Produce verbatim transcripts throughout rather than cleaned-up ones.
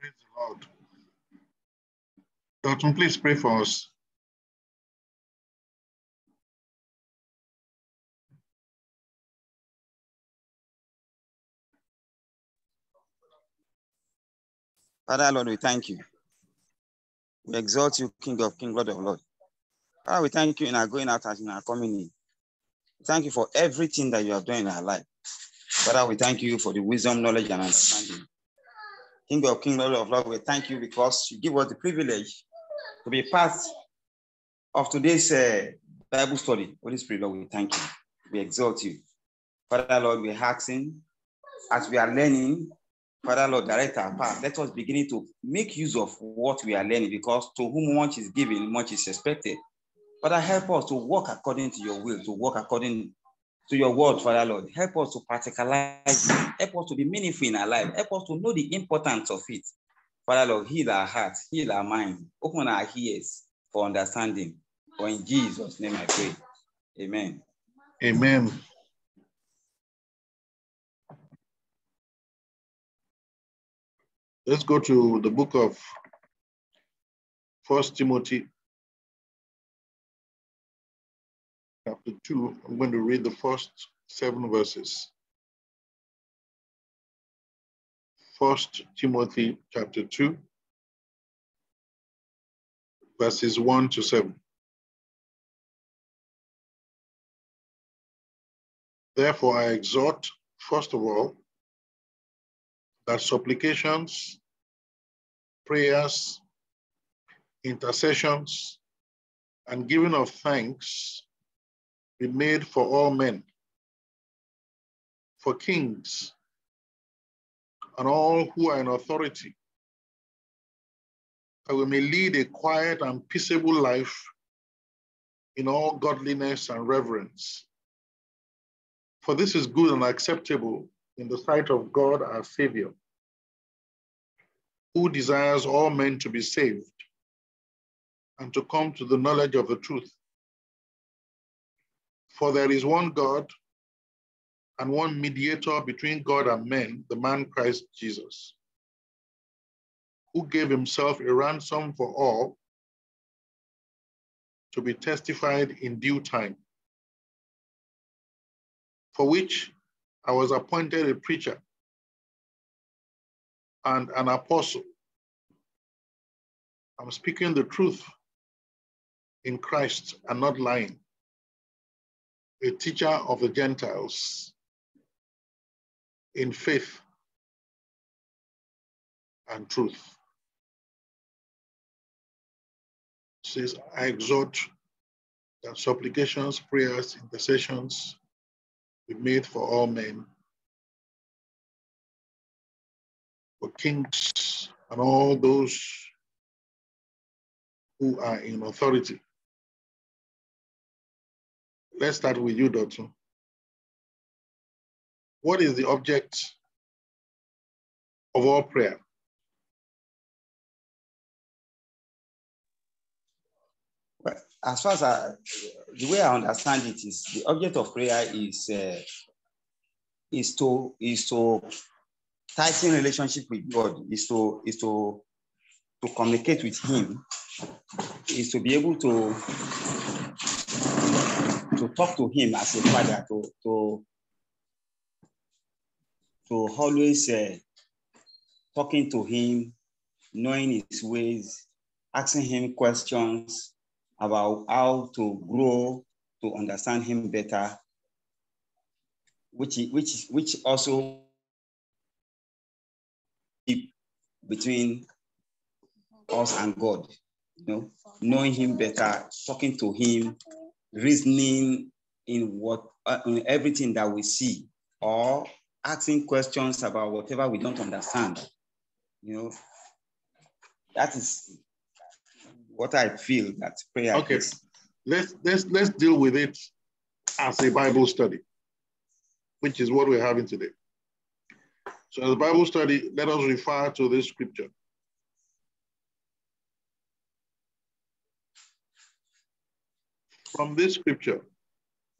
Praise the Lord. Dalton, please pray for us. Father, Lord, we thank you. We exalt you, King of Kings, Lord of Lords. Father, we thank you in our going out and in our coming in. Thank you for everything that you have done in our life. Father, we thank you for the wisdom, knowledge, and understanding. King of Kings, Lord of Lords, we thank you because you give us the privilege to be part of today's uh, Bible study. Holy Spirit, Lord, we thank you. We exalt you. Father, Lord, we're asking as we are learning, Father, Lord, direct our path. Let us begin to make use of what we are learning, because to whom much is given, much is expected. Father, help us to walk according to your will, to walk according to your word, Father, Lord. Help us to practicalize it. Help us to be meaningful in our life. Help us to know the importance of it. Father, Lord, heal our hearts, heal our mind, open our ears for understanding. For in Jesus' name I pray. Amen. Amen. Let's go to the book of First Timothy, chapter two. I'm going to read the first seven verses. First Timothy, chapter two, verses one to seven. Therefore, I exhort, first of all, that supplications, prayers, intercessions, and giving of thanks be made for all men, for kings, and all who are in authority, that we may lead a quiet and peaceable life in all godliness and reverence. For this is good and acceptable in the sight of God our Savior, who desires all men to be saved and to come to the knowledge of the truth. For there is one God and one mediator between God and men, the man Christ Jesus, who gave himself a ransom for all, to be testified in due time, for which I was appointed a preacher and an apostle. I'm speaking the truth in Christ and not lying, a teacher of the Gentiles in faith and truth. It says, I exhort that supplications, prayers, intercessions be made for all men, for kings and all those who are in authority. Let's start with you, Doctor. What is the object of all prayer? Well, as far as I, the way I understand it is, the object of prayer is uh, is to is to tighten relationship with God, is to is to to communicate with Him, is to be able to to talk to Him as a father, to to to always uh, talking to Him, knowing His ways, asking Him questions about how to grow, to understand Him better, which which which also between us and God, you know, knowing Him better, talking to Him, reasoning in what uh, in everything that we see, or asking questions about whatever we don't understand. You know, that is what I feel that prayer okay. is. Let's let's let's deal with it as a Bible study, which is what we're having today. So as a Bible study, let us refer to this scripture. From this scripture,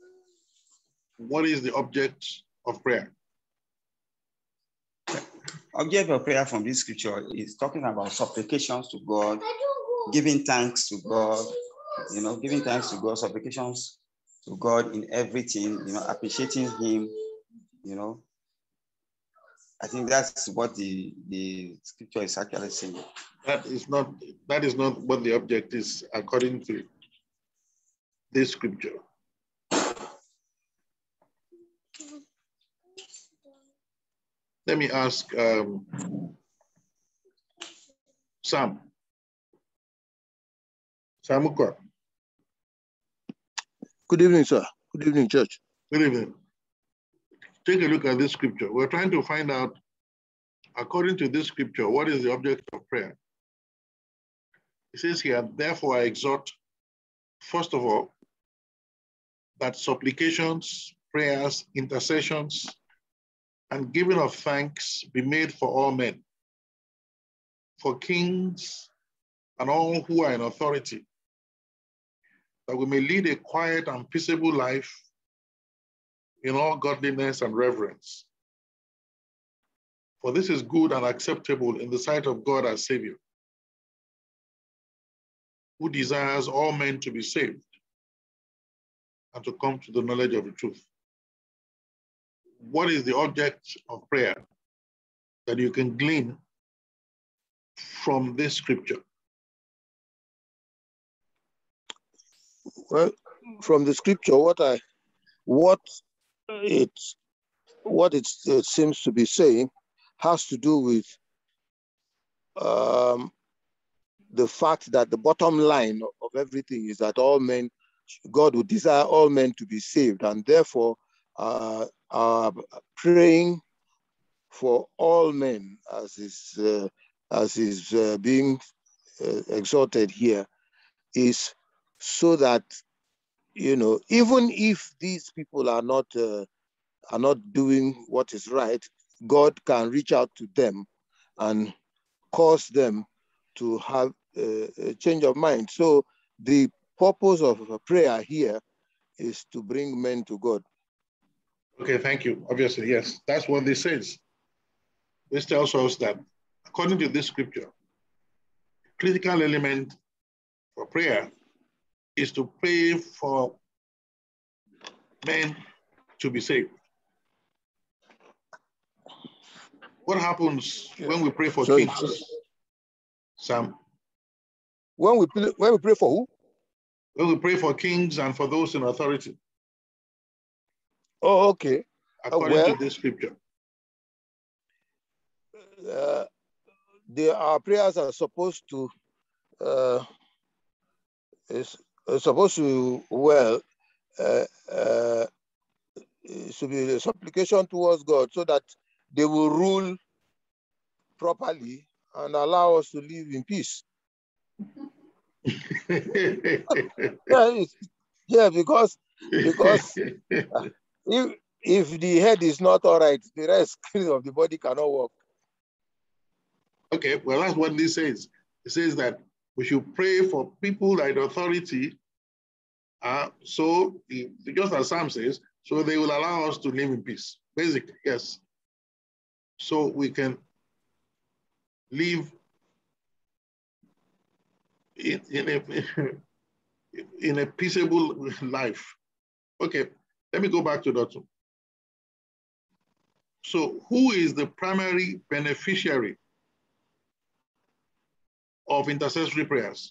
what is the object of prayer? object of prayer from this scripture is talking about supplications to God, giving thanks to God, you know, giving thanks to God, supplications to God in everything, you know, appreciating Him, you know. I think that's what the, the scripture is actually saying. That is not, that is not what the object is according to this scripture. Let me ask um, Sam. Samukwa. Good evening, sir. Good evening, church. Good evening. Take a look at this scripture. We're trying to find out, according to this scripture, what is the object of prayer? It says here, therefore I exhort, first of all, that supplications, prayers, intercessions, and giving of thanks be made for all men, for kings and all who are in authority, that we may lead a quiet and peaceable life in all godliness and reverence. For this is good and acceptable in the sight of God our Savior, who desires all men to be saved and to come to the knowledge of the truth. What is the object of prayer that you can glean from this scripture? Well, from the scripture, what I, what it, what it, it seems to be saying has to do with um, the fact that the bottom line of everything is that all men, God would desire all men to be saved, and therefore uh, are praying for all men, as is uh, as is uh, being uh, exalted here, is so that, you know, even if these people are not uh, are not doing what is right, God can reach out to them and cause them to have uh, a change of mind. So the purpose of prayer here is to bring men to God. Okay, thank you. Obviously, yes, that's what this says. This tells us that according to this scripture, critical element for prayer is to pray for men to be saved. What happens when we pray for So kings, Sam? When we, when we pray for who? When we pray for kings and for those in authority. Oh, okay. According uh, well, to this scripture. Uh, they, our prayers are supposed to, uh, is, is supposed to, well, uh, uh, it should be a supplication towards God so that they will rule properly and allow us to live in peace. yeah, yeah, because because uh, if if the head is not all right, the rest of the body cannot work. Okay, well, that's what this says. It says that we should pray for people that authority. Uh, so, just as Sam says, so they will allow us to live in peace. Basically, yes. So we can live in, in, a, in a peaceable life. Okay, let me go back to Doctor. So who is the primary beneficiary of intercessory prayers?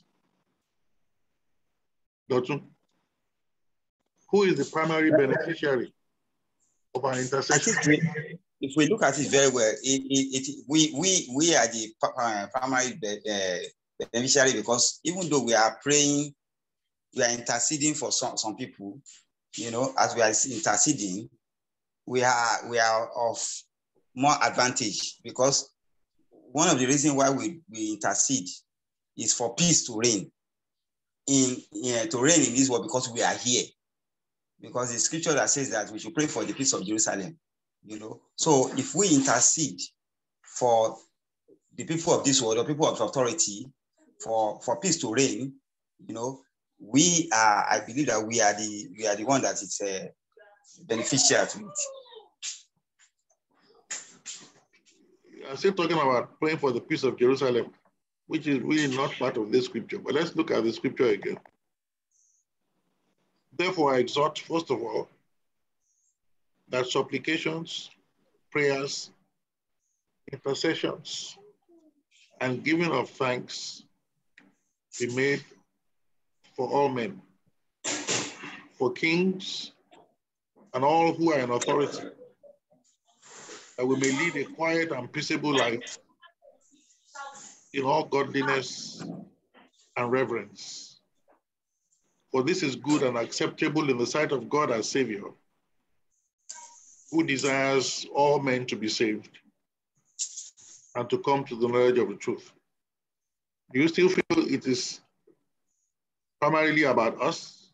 Doctor? Who is the primary beneficiary of our intercession? I think we, if we look at it very well, it, it, it, we, we, we are the primary uh, beneficiary, because even though we are praying, we are interceding for some, some people, you know, as we are interceding, we are, we are of more advantage, because one of the reasons why we, we intercede is for peace to reign in, in to reign in this world, because we are here. Because the scripture that says that we should pray for the peace of Jerusalem, you know. So if we intercede for the people of this world, or people of authority, for, for peace to reign, you know, we are, I believe that we are the we are the one that is uh, beneficial to it. I'm still talking about praying for the peace of Jerusalem, which is really not part of this scripture. But let's look at the scripture again. Therefore, I exhort, first of all, that supplications, prayers, intercessions, and giving of thanks be made for all men, for kings and all who are in authority, that we may lead a quiet and peaceable life in all godliness and reverence. For this is good and acceptable in the sight of God our Savior, who desires all men to be saved and to come to the knowledge of the truth. Do you still feel it is primarily about us?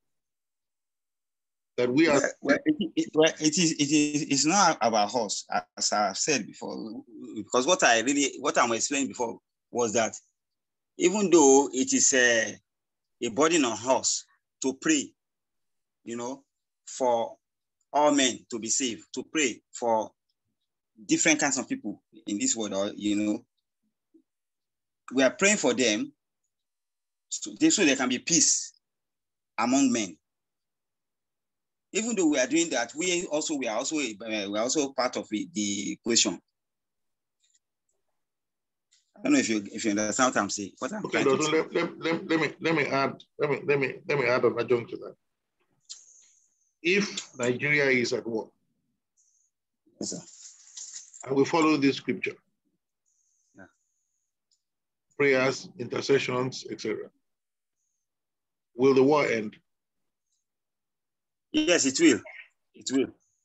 That we are... Well, well, it, it, well, it is, it is, it's not about us, as I've said before, because what I really, what I'm explaining before was that even though it is a, a burden on us to pray, you know, for all men to be saved, to pray for different kinds of people in this world, or, you know, we are praying for them so, they, so there can be peace among men. Even though we are doing that, we also we are also uh, we are also part of the, the equation. I don't know if you if you understand what I'm saying. What I'm okay, trying to say. Let, let, let, let me let me add let me let me let me add an adjunct to that. If Nigeria is at war, Yes, sir. and we follow this scripture, yeah. prayers, intercessions, et cetera, will the war end? Yes, it will. It will.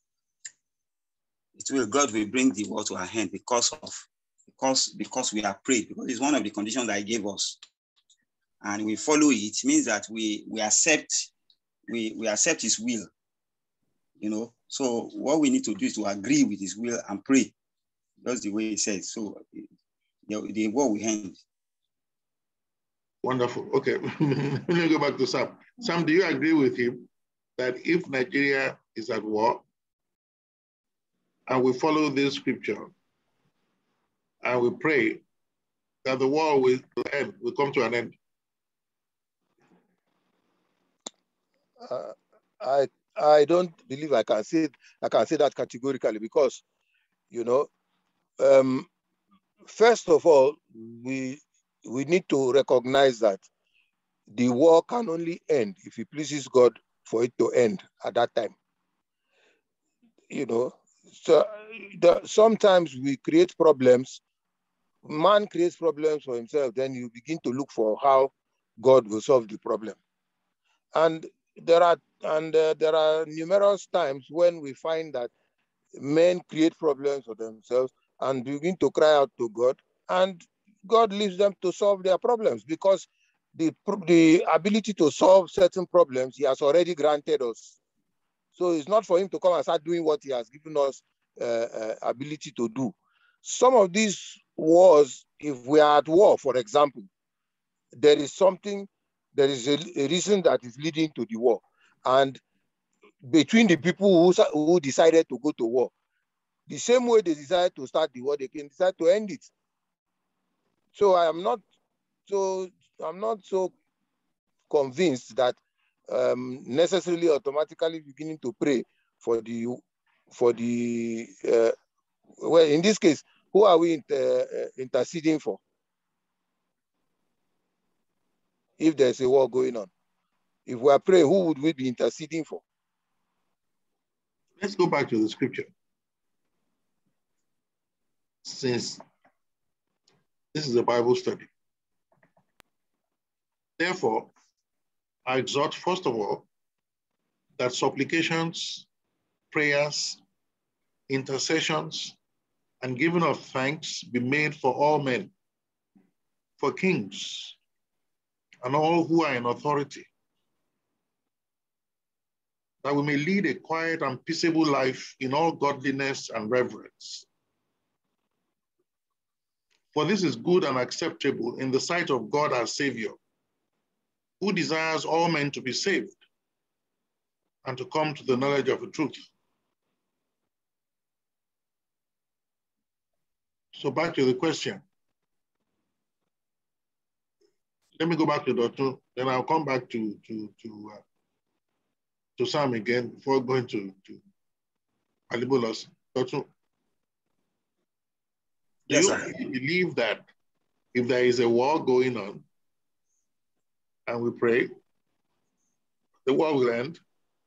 It will. God will bring the war to our hand because of because because we are prayed, because it's one of the conditions that He gave us, and we follow it. It means that we we accept we we accept His will. You know. So what we need to do is to agree with His will and pray. That's the way He says. So the, the war will end. Wonderful. Okay, let me go back to Sam. Sam, do you agree with him that if Nigeria is at war and we follow this scripture and we pray that the war will end, will come to an end? Uh, I I don't believe I can say I can say that categorically, because, you know, um, first of all, we we need to recognize that the war can only end if it pleases God for it to end at that time. You know, so the, sometimes we create problems. Man creates problems for himself, then you begin to look for how God will solve the problem. And there are and uh, there are numerous times when we find that men create problems for themselves and begin to cry out to God, and God leaves them to solve their problems, because the, the ability to solve certain problems He has already granted us. So it's not for Him to come and start doing what He has given us uh, uh, ability to do. Some of these wars, if we are at war, for example, there is something, there is a, a reason that is leading to the war. And between the people who, who decided to go to war, the same way they decided to start the war, they can decide to end it. So I am not so I'm not so convinced that um, necessarily automatically beginning to pray for the for the uh, well, in this case, who are we inter, uh, interceding for? If there's a war going on, if we are praying, who would we be interceding for? Let's go back to the scripture. Since this is a Bible study, therefore, I exhort, first of all, that supplications, prayers, intercessions, and giving of thanks be made for all men, for kings, and all who are in authority, that we may lead a quiet and peaceable life in all godliness and reverence. For this is good and acceptable in the sight of God our Savior, who desires all men to be saved and to come to the knowledge of the truth. So back to the question. Let me go back to Doctor, then I'll come back to to to uh, to Sam again before going to to Alibolas. Doctor, do Yes, you sir. believe that if there is a war going on and we pray, the war will end?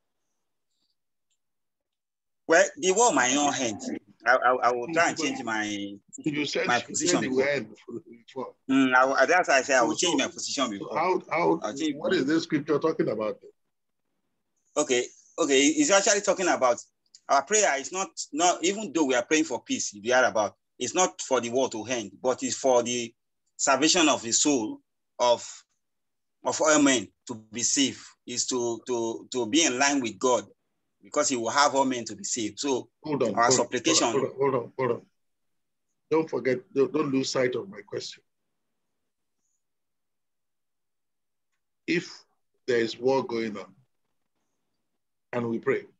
Well, the war might not end. I, I, I will try and change my you said, my you position said it will end before. Mm, I, that's why I say I will So, change my position before. How, how, what is this scripture talking about? Okay, okay. It's actually talking about our prayer. Is not not even though we are praying for peace. We are about. It's not for the war to end, but it's for the salvation of the soul of of all men to be saved. Is to to to be in line with God, because He will have all men to be saved. So hold on, our hold supplication. On, hold on, hold on, hold on. Don't forget. Don't, don't lose sight of my question. If there is war going on and we pray,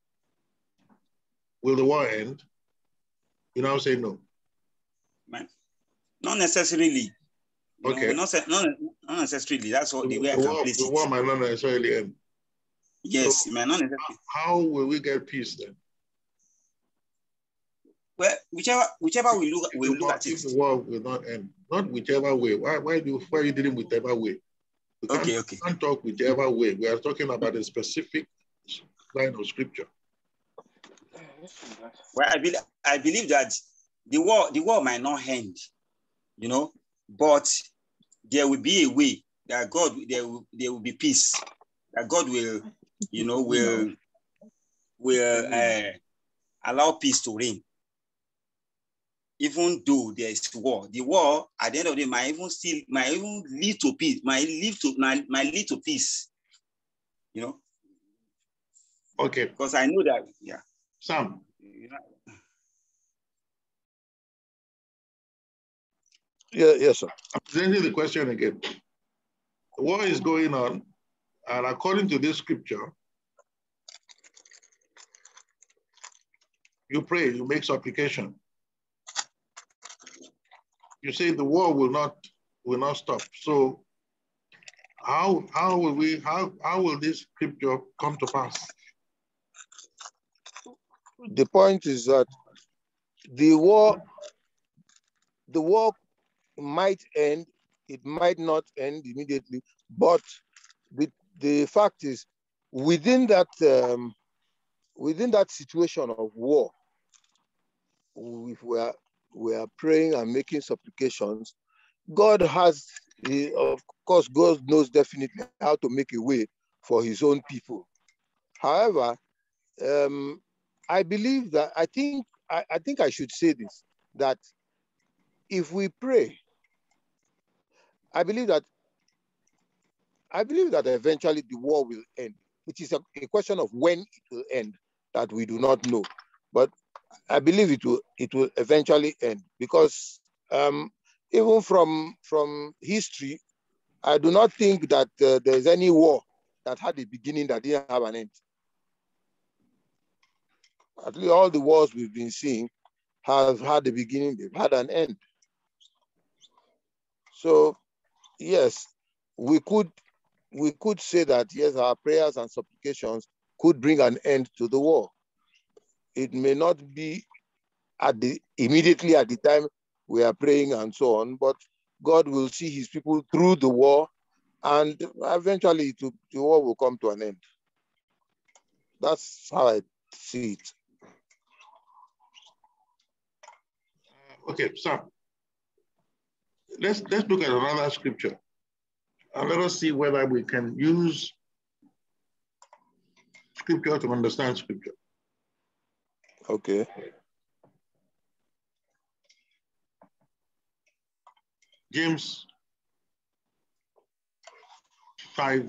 will the war end? You now say no. Man, not necessarily. You Okay. know, not, not, not necessarily. That's what the, the way the I can war, place the it. The war might not necessarily end. Yes, so man, not necessarily. How will we get peace then? Well, whichever whichever we look, we look war, at it. If the war will not end, not whichever way. Why why do why are you dealing with whichever way? We can't, okay, okay. We can't talk whichever way. We are talking about a specific line of scripture. Well, I believe I believe that the war the war might not end, you know, but there will be a way that God there will there will be peace, that God will, you know, will will uh, allow peace to reign. Even though there is war, the war at the end of the day might even still might even lead to peace, might lead to might, might lead to peace. You know. Okay. Because I know that, yeah. Sam. You know. Yeah, yes, sir. I'm presenting the question again. The war is going on, and according to this scripture, you pray, you make supplication. You say the war will not will not stop. So how how will we how how will this scripture come to pass? The point is that the war the war might end, it might not end immediately, but the the fact is within that um, within that situation of war, if we are we are praying and making supplications, God has, of course, God knows definitely how to make a way for his own people. However, um, I believe that, I think, I, I think I should say this, that if we pray, I believe that, I believe that eventually the war will end. It is a, a question of when it will end that we do not know. But I believe it will, it will eventually end, because um, even from, from history, I do not think that uh, there's any war that had a beginning that didn't have an end. At least all the wars we've been seeing have had a beginning, they've had an end. So yes, we could, we could say that yes, our prayers and supplications could bring an end to the war. It may not be at the immediately at the time we are praying and so on, but God will see his people through the war, and eventually to, the war will come to an end. That's how I see it. Okay, so let's let's look at another scripture, and let us see whether we can use scripture to understand scripture. Okay. James five.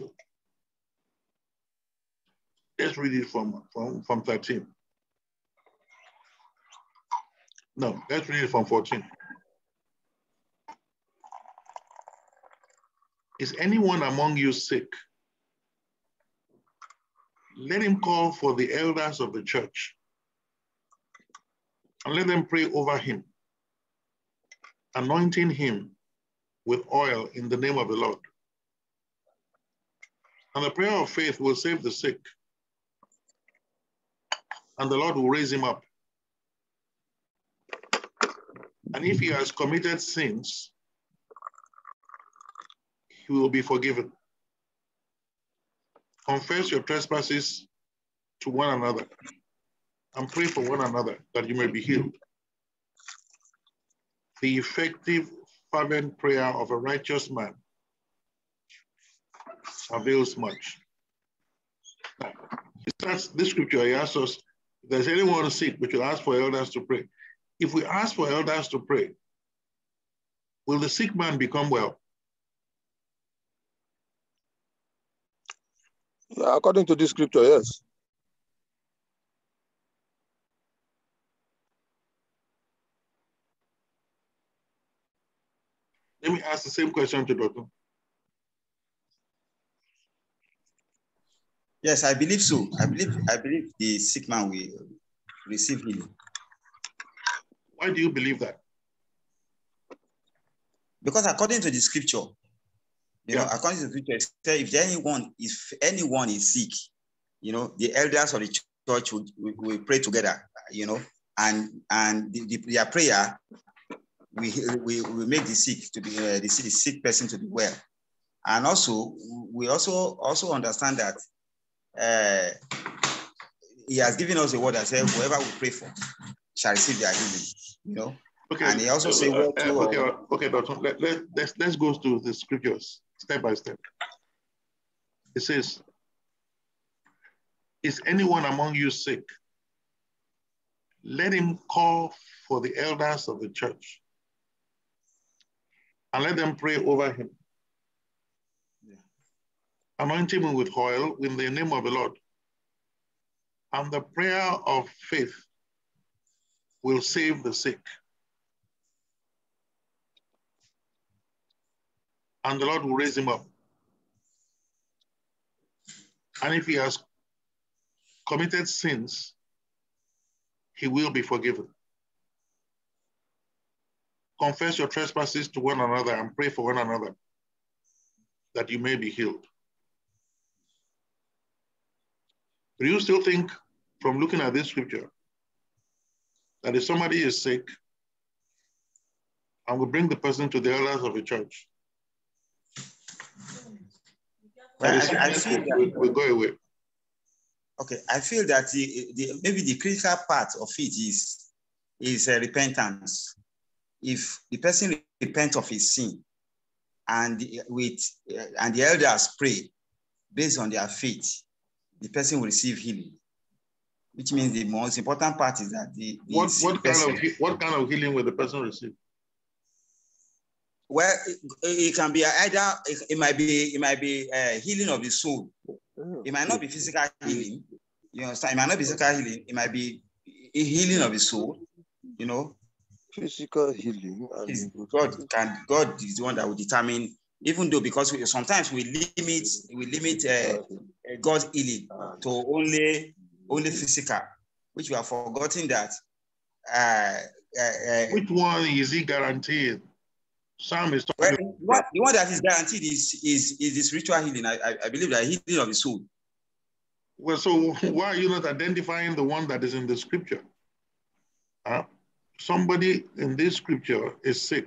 Let's read it from, from, from thirteen. No, let's read it from fourteen. Is anyone among you sick? Let him call for the elders of the church and let them pray over him, anointing him with oil in the name of the Lord. And the prayer of faith will save the sick, and the Lord will raise him up. And if he has committed sins, he will be forgiven. Confess your trespasses to one another and pray for one another that you may be healed. The effective, fervent prayer of a righteous man avails much. Now, he starts this scripture, he asks us, if there's anyone sick, we should ask for elders to pray. If we ask for elders to pray, will the sick man become well? Yeah, according to this scripture, yes. Let me ask the same question to Doctor. Yes, I believe so. I believe I believe the sick man will receive healing. Why do you believe that? Because according to the scripture, you yeah. know, according to the scripture, it says if anyone if anyone is sick, you know, the elders of the church will, will, will pray together, you know, and and the, the, their prayer we we we make the sick to be uh, the sick person to be well, and also we also also understand that uh, he has given us a word that says whoever we pray for shall receive their healing, you know. Okay. And he also uh, said, uh, uh, okay, uh, okay, Doctor. Let, let, let's let's go to the scriptures step by step. It says, "Is anyone among you sick? Let him call for the elders of the church, and let them pray over him, yeah. anointing him with oil in the name of the Lord. And the prayer of faith will save the sick, and the Lord will raise him up. And if he has committed sins, he will be forgiven. Confess your trespasses to one another and pray for one another that you may be healed." Do you still think, from looking at this scripture, that if somebody is sick and we bring the person to the elders of the church, well, I, I feel that will, will go away? Okay, I feel that the, the, maybe the critical part of it is, is uh, repentance. If the person repents of his sin and the, with uh, and the elders pray based on their faith, the person will receive healing. Which means the most important part is that the, the what what kind person, of what kind of healing will the person receive? Well, it, it can be either it, it might be it might be a healing of the soul. It might not be physical healing. You understand? It might not be physical healing. It might be a healing of the soul. You know, physical healing. And God can God is the one that will determine. Even though because we, sometimes we limit we limit uh, God's healing to only only physical, which we have forgotten that. Uh, uh, uh, Which one is he guaranteed? Sam is talking. Well, the, one, the one that is guaranteed is is is the spiritual healing. I, I I believe that healing of the soul. Well, so why are you not identifying the one that is in the scripture? Uh, somebody in this scripture is sick.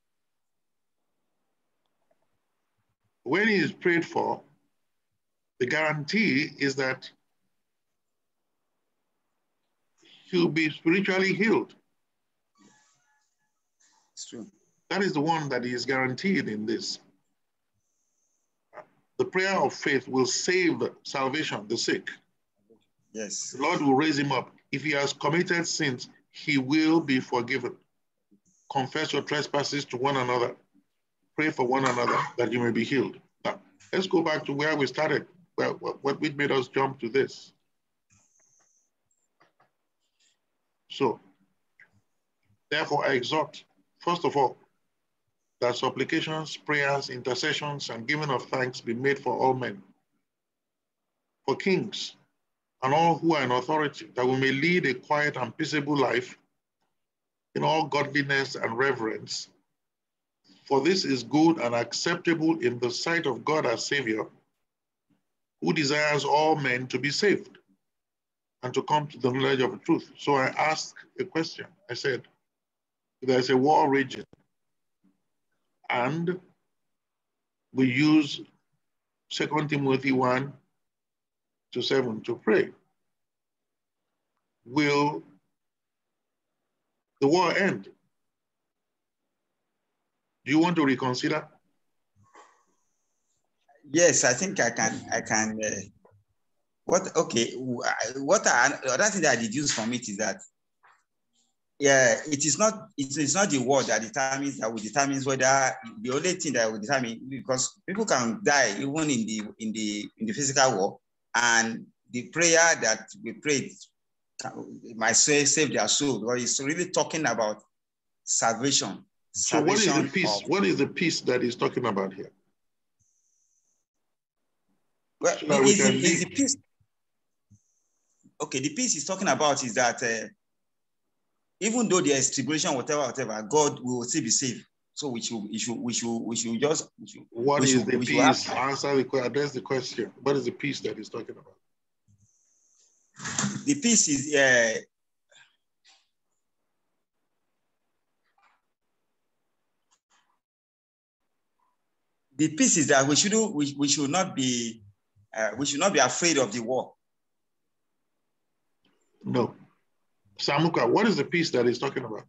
When he is prayed for, the guarantee is that he'll be spiritually healed. It's true. That is the one that is guaranteed in this. The prayer of faith will save salvation, the sick. Yes. The Lord will raise him up. If he has committed sins, he will be forgiven. Confess your trespasses to one another. Pray for one another that you may be healed. Now, let's go back to where we started, where, what made us jump to this. So, therefore, I exhort, first of all, that supplications, prayers, intercessions, and giving of thanks be made for all men, for kings, and all who are in authority, that we may lead a quiet and peaceable life in all godliness and reverence, For this is good and acceptable in the sight of God our Savior, who desires all men to be saved and to come to the knowledge of the truth. So I asked a question. I said, there's a war raging, and we use Second Timothy one to seven to pray. Will the war end? Do you want to reconsider? Yes, I think I can. I can. Uh, what? Okay. What I, other thing that I deduce from it is that, yeah, it is not. It is not the war that determines that will determines whether the only thing that will determine, because people can die even in the in the in the physical war, and the prayer that we prayed might say save their soul, because it's really talking about salvation. So what is the peace? Of, what is the peace that he's talking about here? Well, so is, the, is the peace? Okay, the peace he's talking about is that uh, even though there is tribulation, whatever, whatever, God will still be saved. So we should, we should, we should, we should just. We should, what we is should, the we peace? Have, Answer the question. Address the question. What is the peace that he's talking about? The peace is. Uh, the peace is that we should we, we should not be uh, we should not be afraid of the war. No. Samuka, what is the peace that he's talking about?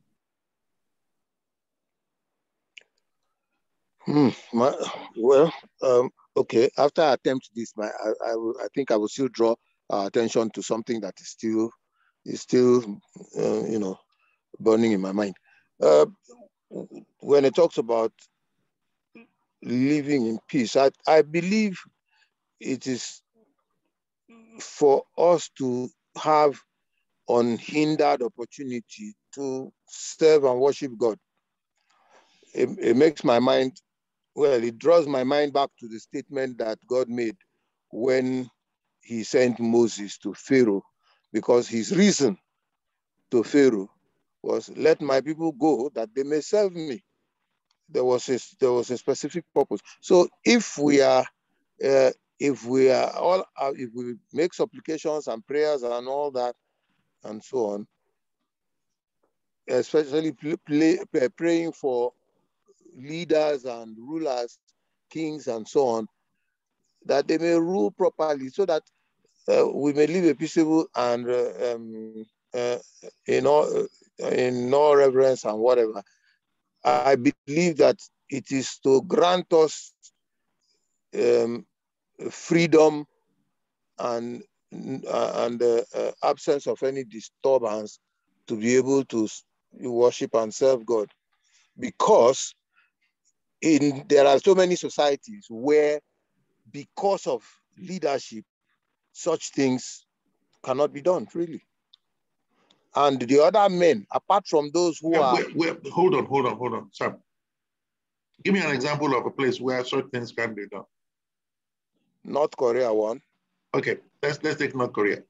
Hmm, my, well, um, okay. After I attempt this, my I, I, will, I think I will still draw uh, attention to something that is still is still uh, you know burning in my mind. Uh, when it talks about living in peace, I, I believe it is for us to have unhindered opportunity to serve and worship God. It, it makes my mind, well, it draws my mind back to the statement that God made when he sent Moses to Pharaoh, because his reason to Pharaoh was, let my people go that they may serve me. There was a, there was a specific purpose. So if we are, uh, if we are all, uh, if we make supplications and prayers and all that, and so on, especially play, play, praying for leaders and rulers, kings and so on, that they may rule properly, so that uh, we may live a peaceable and uh, um, uh, in all in all reverence and whatever. I believe that it is to grant us um, freedom and uh, and the uh, absence of any disturbance to be able to worship and serve God, because in there are so many societies where, because of leadership, such things cannot be done freely. And the other men, apart from those who yeah, are... wait, wait, hold on, hold on, hold on, Sam. Give me an example of a place where such things can be done. North Korea, one. Okay, let's, let's take North Korea.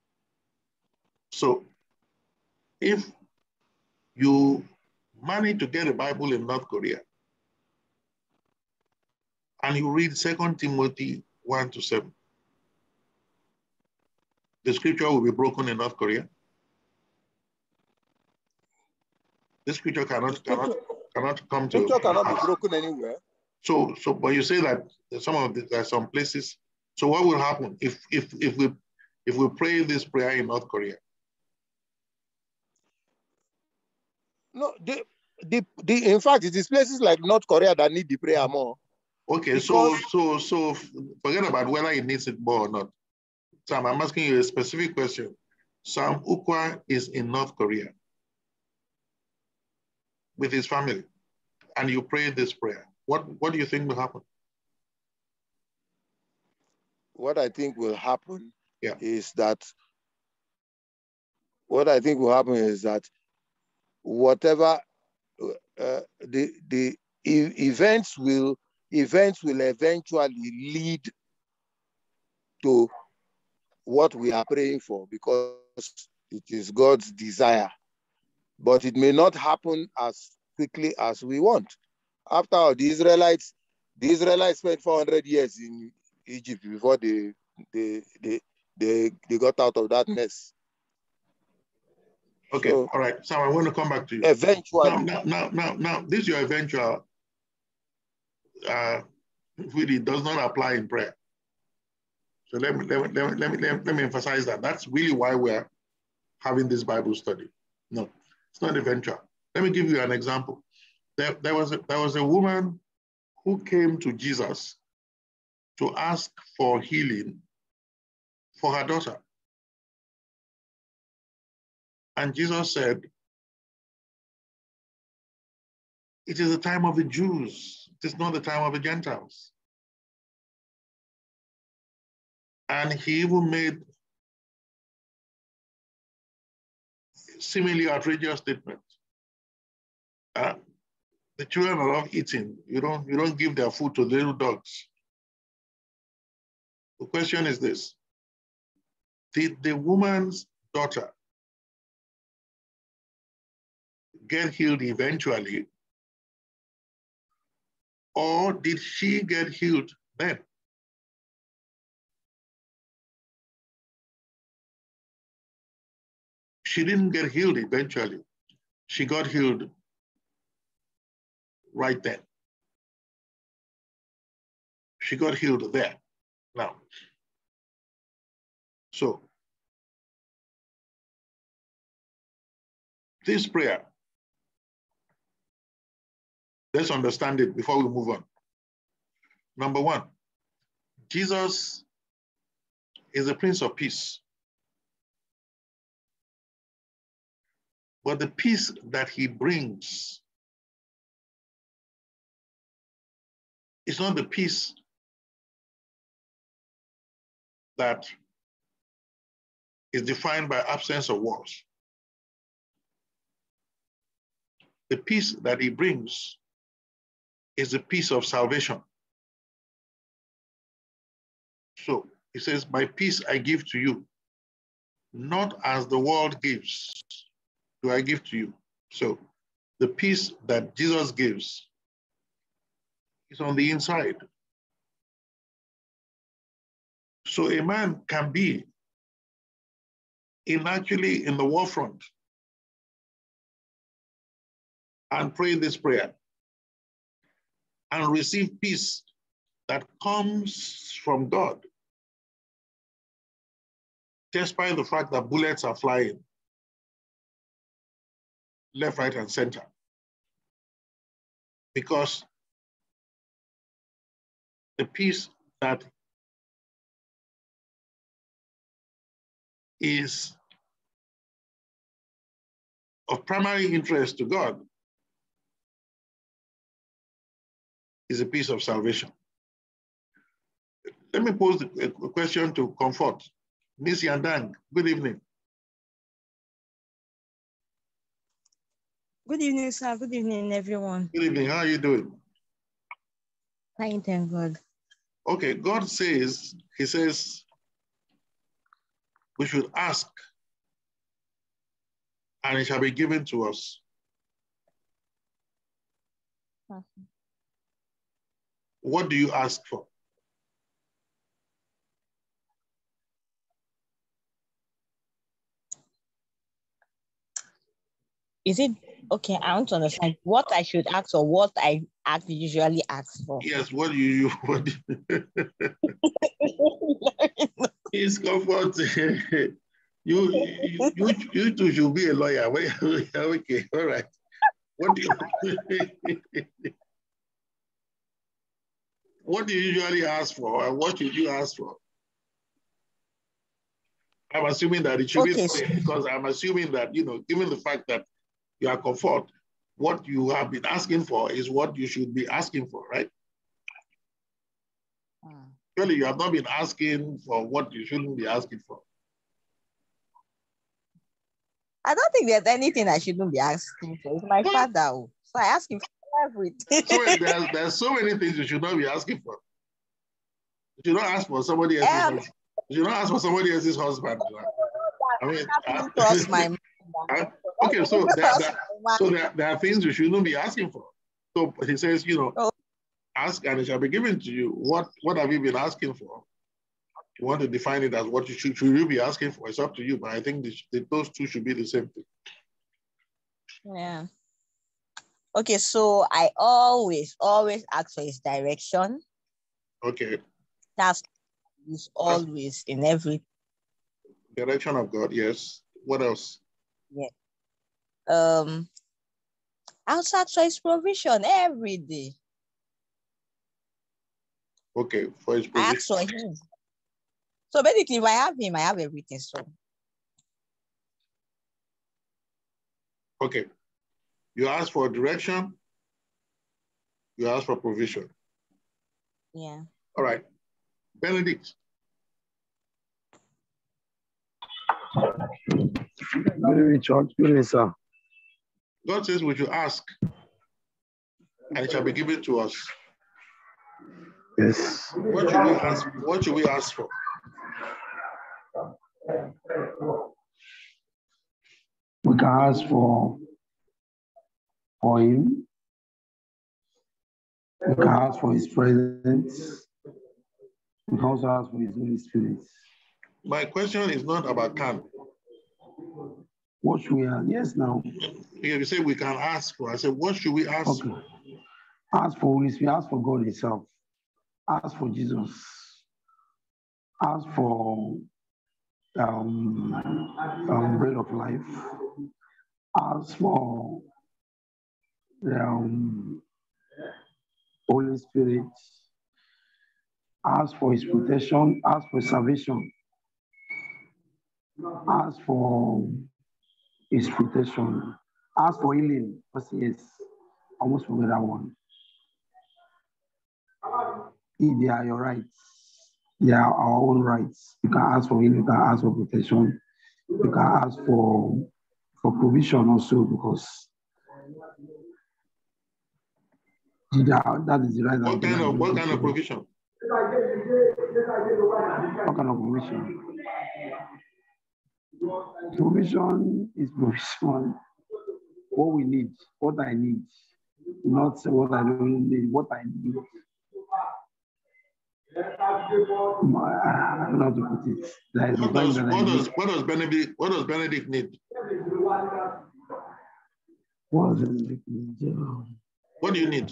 So if you manage to get a Bible in North Korea and you read Second Timothy one to seven, the scripture will be broken in North Korea. The scripture cannot, scripture, cannot, cannot come to... Scripture cannot be broken anywhere. So, so, but you say that some of the, there are some places. So what will happen if, if, if we, if we pray this prayer in North Korea? No, the, the, the, in fact, it is places like North Korea that need the prayer more. Okay, because... so, so, so forget about whether it needs it more or not. Sam, I'm asking you a specific question. Sam Ukwa is in North Korea with his family, and you pray this prayer. What, what do you think will happen? What I think will happen yeah. is that, what I think will happen is that whatever uh, the, the e events will, events will eventually lead to what we are praying for, because it is God's desire. But it may not happen as quickly as we want. After all, the Israelites, the Israelites spent four hundred years in Egypt before they, they, they, they, they got out of that mess. Okay, so, all right. So I want to come back to you. Eventually. Now, now, now, now, now this is your eventual, uh, really does not apply in prayer. So let me, let me, let me, let me, let me, let me emphasize that. That's really why we're having this Bible study. No, it's not eventual. Let me give you an example. There, there, was a, there was a woman who came to Jesus to ask for healing for her daughter. And Jesus said, it is the time of the Jews. It is not the time of the Gentiles. And he even made seemingly outrageous statement. Uh, the children are not eating. You don't, you don't give their food to little dogs. The question is this: did the woman's daughter get healed eventually, or did she get healed then? She didn't get healed eventually. She got healed right then. She got healed there. Now, so this prayer, let's understand it before we move on. Number one, Jesus is the Prince of Peace. But the peace that he brings is not the peace that is defined by absence of wars. The peace that he brings is the peace of salvation. So he says, my peace I give to you, not as the world gives, do I give to you. So the peace that Jesus gives is on the inside. So a man can be in actually in the war front and pray this prayer and receive peace that comes from God, despite the fact that bullets are flying left, right, and center. Because the peace that is of primary interest to God is a piece of salvation. Let me pose a question to Comfort. Miss Yandang, good evening. Good evening, sir. Good evening, everyone. Good evening. How are you doing? Fine, thank God. Okay, God says, he says, we should ask and it shall be given to us. Okay. What do you ask for? Is it, okay, I want to understand what I should ask or what I act, usually ask for. Yes, what do you, what do you, it's Comfort. You, you, you, you two should be a lawyer. Okay, all right. What do you, what do you usually ask for, and what should you ask for? I'm assuming that it should okay, be fair, because I'm assuming that, you know, given the fact that you are Comfort, what you have been asking for is what you should be asking for, right? Hmm. Surely you have not been asking for what you shouldn't be asking for. I don't think there's anything I shouldn't be asking for. It's my what? father, so I ask him for everything. So there's, there's so many things you should not be asking for. You should not ask for somebody else's um, husband. You should not ask for somebody else's husband. I mean, I, trust my I, okay, so, there, there, so there, there are things you shouldn't be asking for. So he says, you know, Oh. ask and it shall be given to you. What, what have you been asking for? You want to define it as what you should, should you be asking for? It's up to you, but I think this, those two should be the same thing. Yeah. Okay, so I always, always ask for his direction. Okay. That's is always in every direction of God, yes. What else? Yeah. Um, outside for his provision every day. Okay, for his provision. I ask for him. So basically, if I have him, I have everything. So. Okay. You ask for direction. You ask for provision. Yeah. All right. Benedict. Good evening, church. Good evening, sir. God says we should ask, and it shall be given to us. Yes. What should we ask? What should we ask for? We can ask for for him. We can ask for his presence. We can also ask for his Holy Spirit. My question is not about can. What should we ask? Yes, now. You say we can ask for. I said, what should we ask Okay. for? Ask for Holy Spirit. Ask for God Himself. Ask for Jesus. Ask for um, um, bread of life. Ask for the um, Holy Spirit. Ask for His protection. Ask for salvation. Ask for His protection. Ask for healing. Yes, I almost forget that one. If they are your rights, they are our own rights. You can ask for healing. You can ask for protection. You can ask for for provision also, because that is the right. What kind of what kind of provision? What kind of provision? Provision is provision. What we need, what I need, not what I don't need, what I need. I don't know how to put it. What does, what, does, what, does Benedict, what does Benedict need? What does Benedict need? What do you need?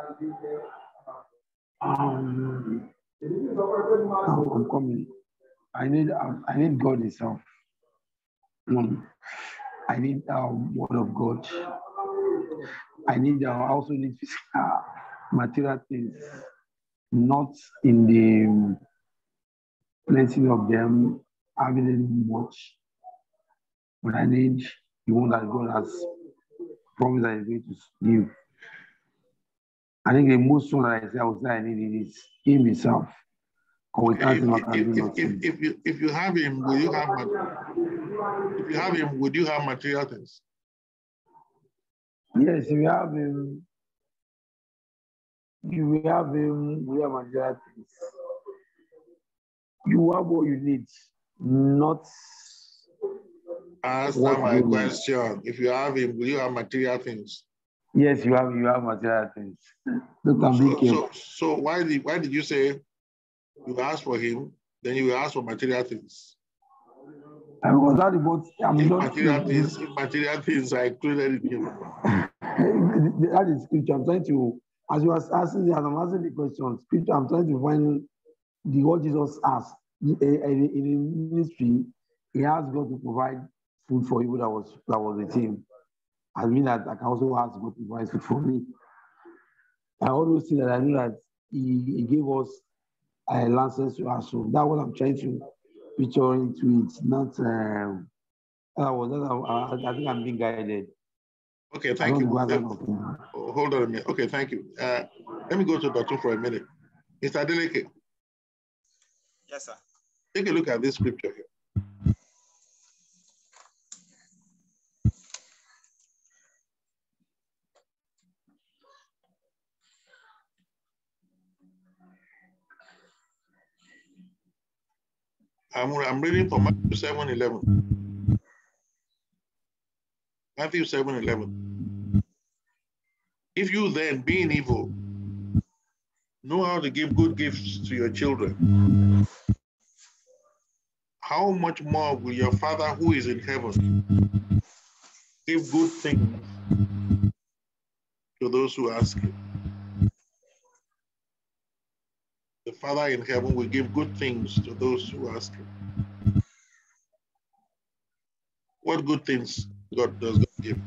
Um, I'm coming. I need um, I need God Himself. Um, I need um, word of God. I need. Uh, I also need physical, material things, not in the plenty of them, having much. But I need the one that God has promised that He's going to give. I think the most one that I say I would say I need is Him Himself. Okay, if, if, if, if, if, you, if you have Him, will you have if you have Him, would you have material things? Yes, if you have Him, you will have Him, we have material things. You have what you need, not. Answer my question. If you have Him, will you have material things? Yes, you have you have material things. Look, I'm so, being so, so why did why did you say you ask for Him, then you will ask for material things? I was that about I'm if not material things, if material things are included in Him. That is scripture. I'm trying to, as you are asking, as I'm asking the question, scripture, I'm trying to find the what Jesus asked. In the ministry, He asked God to provide food for people that was that was with Him. I mean that I can also ask God to provide food for me. I always see that I know that He, he gave us uh, lances to us. So that's what I'm trying to picture into it. Not um, that was that I, I think I'm being guided. Okay, thank you. Uh, hold on a minute. Okay, thank you. Uh, let me go to Doctor for a minute. Mister Adeleke. Yes, sir. Take a look at this scripture here. I'm, I'm reading from Matthew seven eleven. Matthew seven eleven. If you then, being evil, know how to give good gifts to your children, how much more will your Father who is in heaven give good things to those who ask him? The Father in heaven will give good things to those who ask him. What good things God does God give?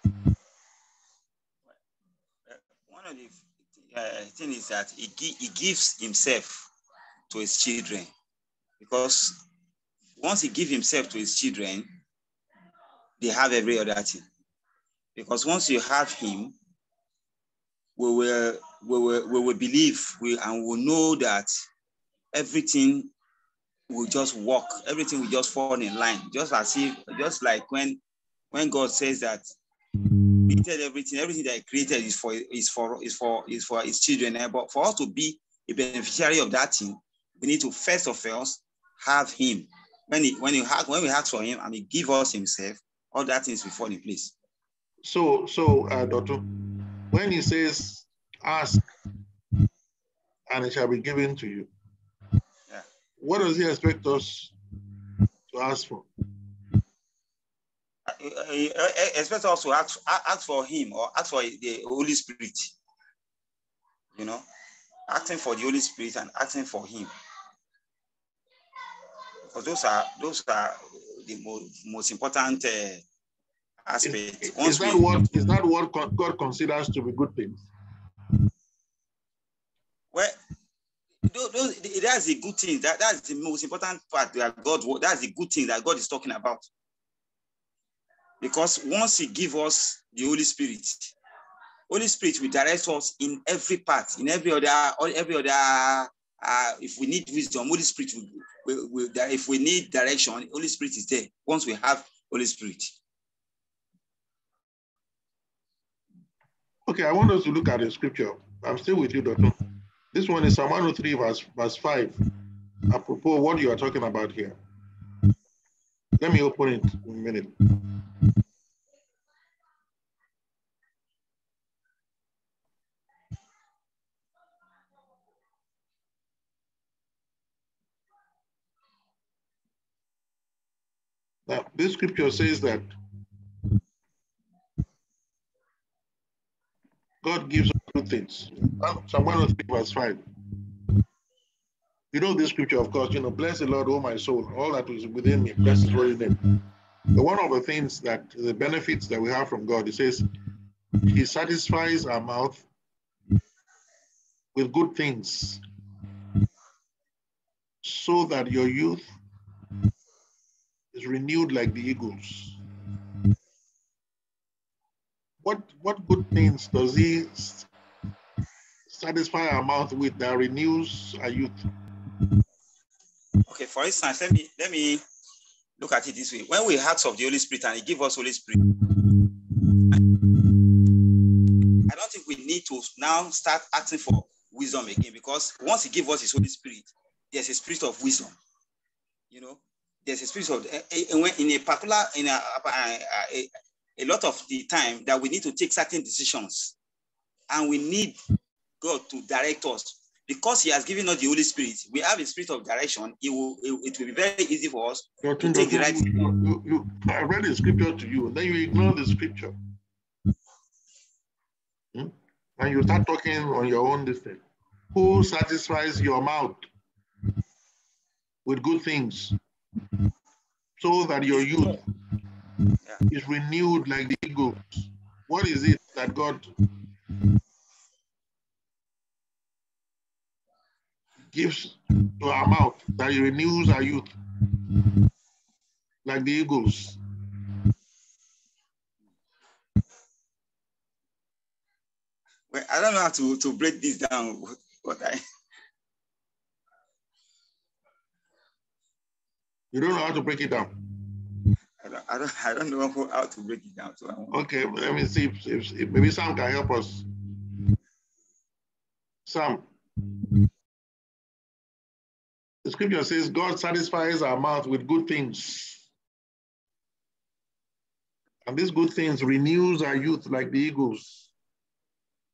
One of the uh, things is that he, he gives himself to his children, because once he gives himself to his children, they have every other thing. Because once you have him, we will, we will, we will believe we, and we will know that everything will just work, everything will just fall in line, just as if, just like when, when God says that he created everything, everything that he created is for, is for, is for, is for his children. But for us to be a beneficiary of that thing, we need to first of all have him. When he, when you have, when we ask for him and he give us himself, all that things will fall in place. So, so, uh, Doctor, when he says, ask and it shall be given to you, yeah. What does he expect us to ask for? He expects us to ask, ask for him or ask for the Holy Spirit. You know, asking for the Holy Spirit and asking for him. Because those are, those are the most, most important uh, aspects. Is, Once is that we, what is that what God considers to be good things? Well, those, that's the good thing. That, that's the most important part that God, that's the good thing that God is talking about. Because once he gives us the Holy Spirit, Holy Spirit will direct us in every part, in every other, every other, uh, if we need wisdom, Holy Spirit will, will, will, if we need direction, Holy Spirit is there once we have Holy Spirit. Okay, I want us to look at the scripture. I'm still with you, Doctor. This one is Psalm one oh three, verse, verse five. Apropos what you are talking about here. Let me open it in a minute. Now, this scripture says that God gives us two things. Psalm one oh three, verse five. You know this scripture, of course, you know, bless the Lord, oh my soul, all that is within me, bless his holy name. But one of the things that, the benefits that we have from God, it says, he satisfies our mouth with good things so that your youth is renewed like the eagles. What, what good things does he satisfy our mouth with that renews our youth? Okay, for instance, let me let me look at it this way. When we ask of the Holy Spirit and he gives us Holy Spirit, I don't think we need to now start asking for wisdom again, because once he gives us his Holy Spirit, there's a spirit of wisdom. You know, there's a spirit of in a particular in a, a, a, a lot of the time that we need to take certain decisions, and we need God to direct us. Because he has given us the Holy Spirit, we have a spirit of direction. It will, it, it will be very easy for us to take the right. You, you, you, I read the scripture to you, and then you ignore the scripture. Hmm? And you start talking on your own this thing. Who satisfies your mouth with good things so that your youth is renewed like the eagles? What is it that God gives to our mouth that it renews our youth like the eagles? Well, I don't know how to, to break this down, but I You don't know how to break it down. I don't I don't, I don't know how to break it down. So okay, let me see if, if, if maybe Sam can help us. Sam. The scripture says God satisfies our mouth with good things. And these good things renews our youth like the eagles.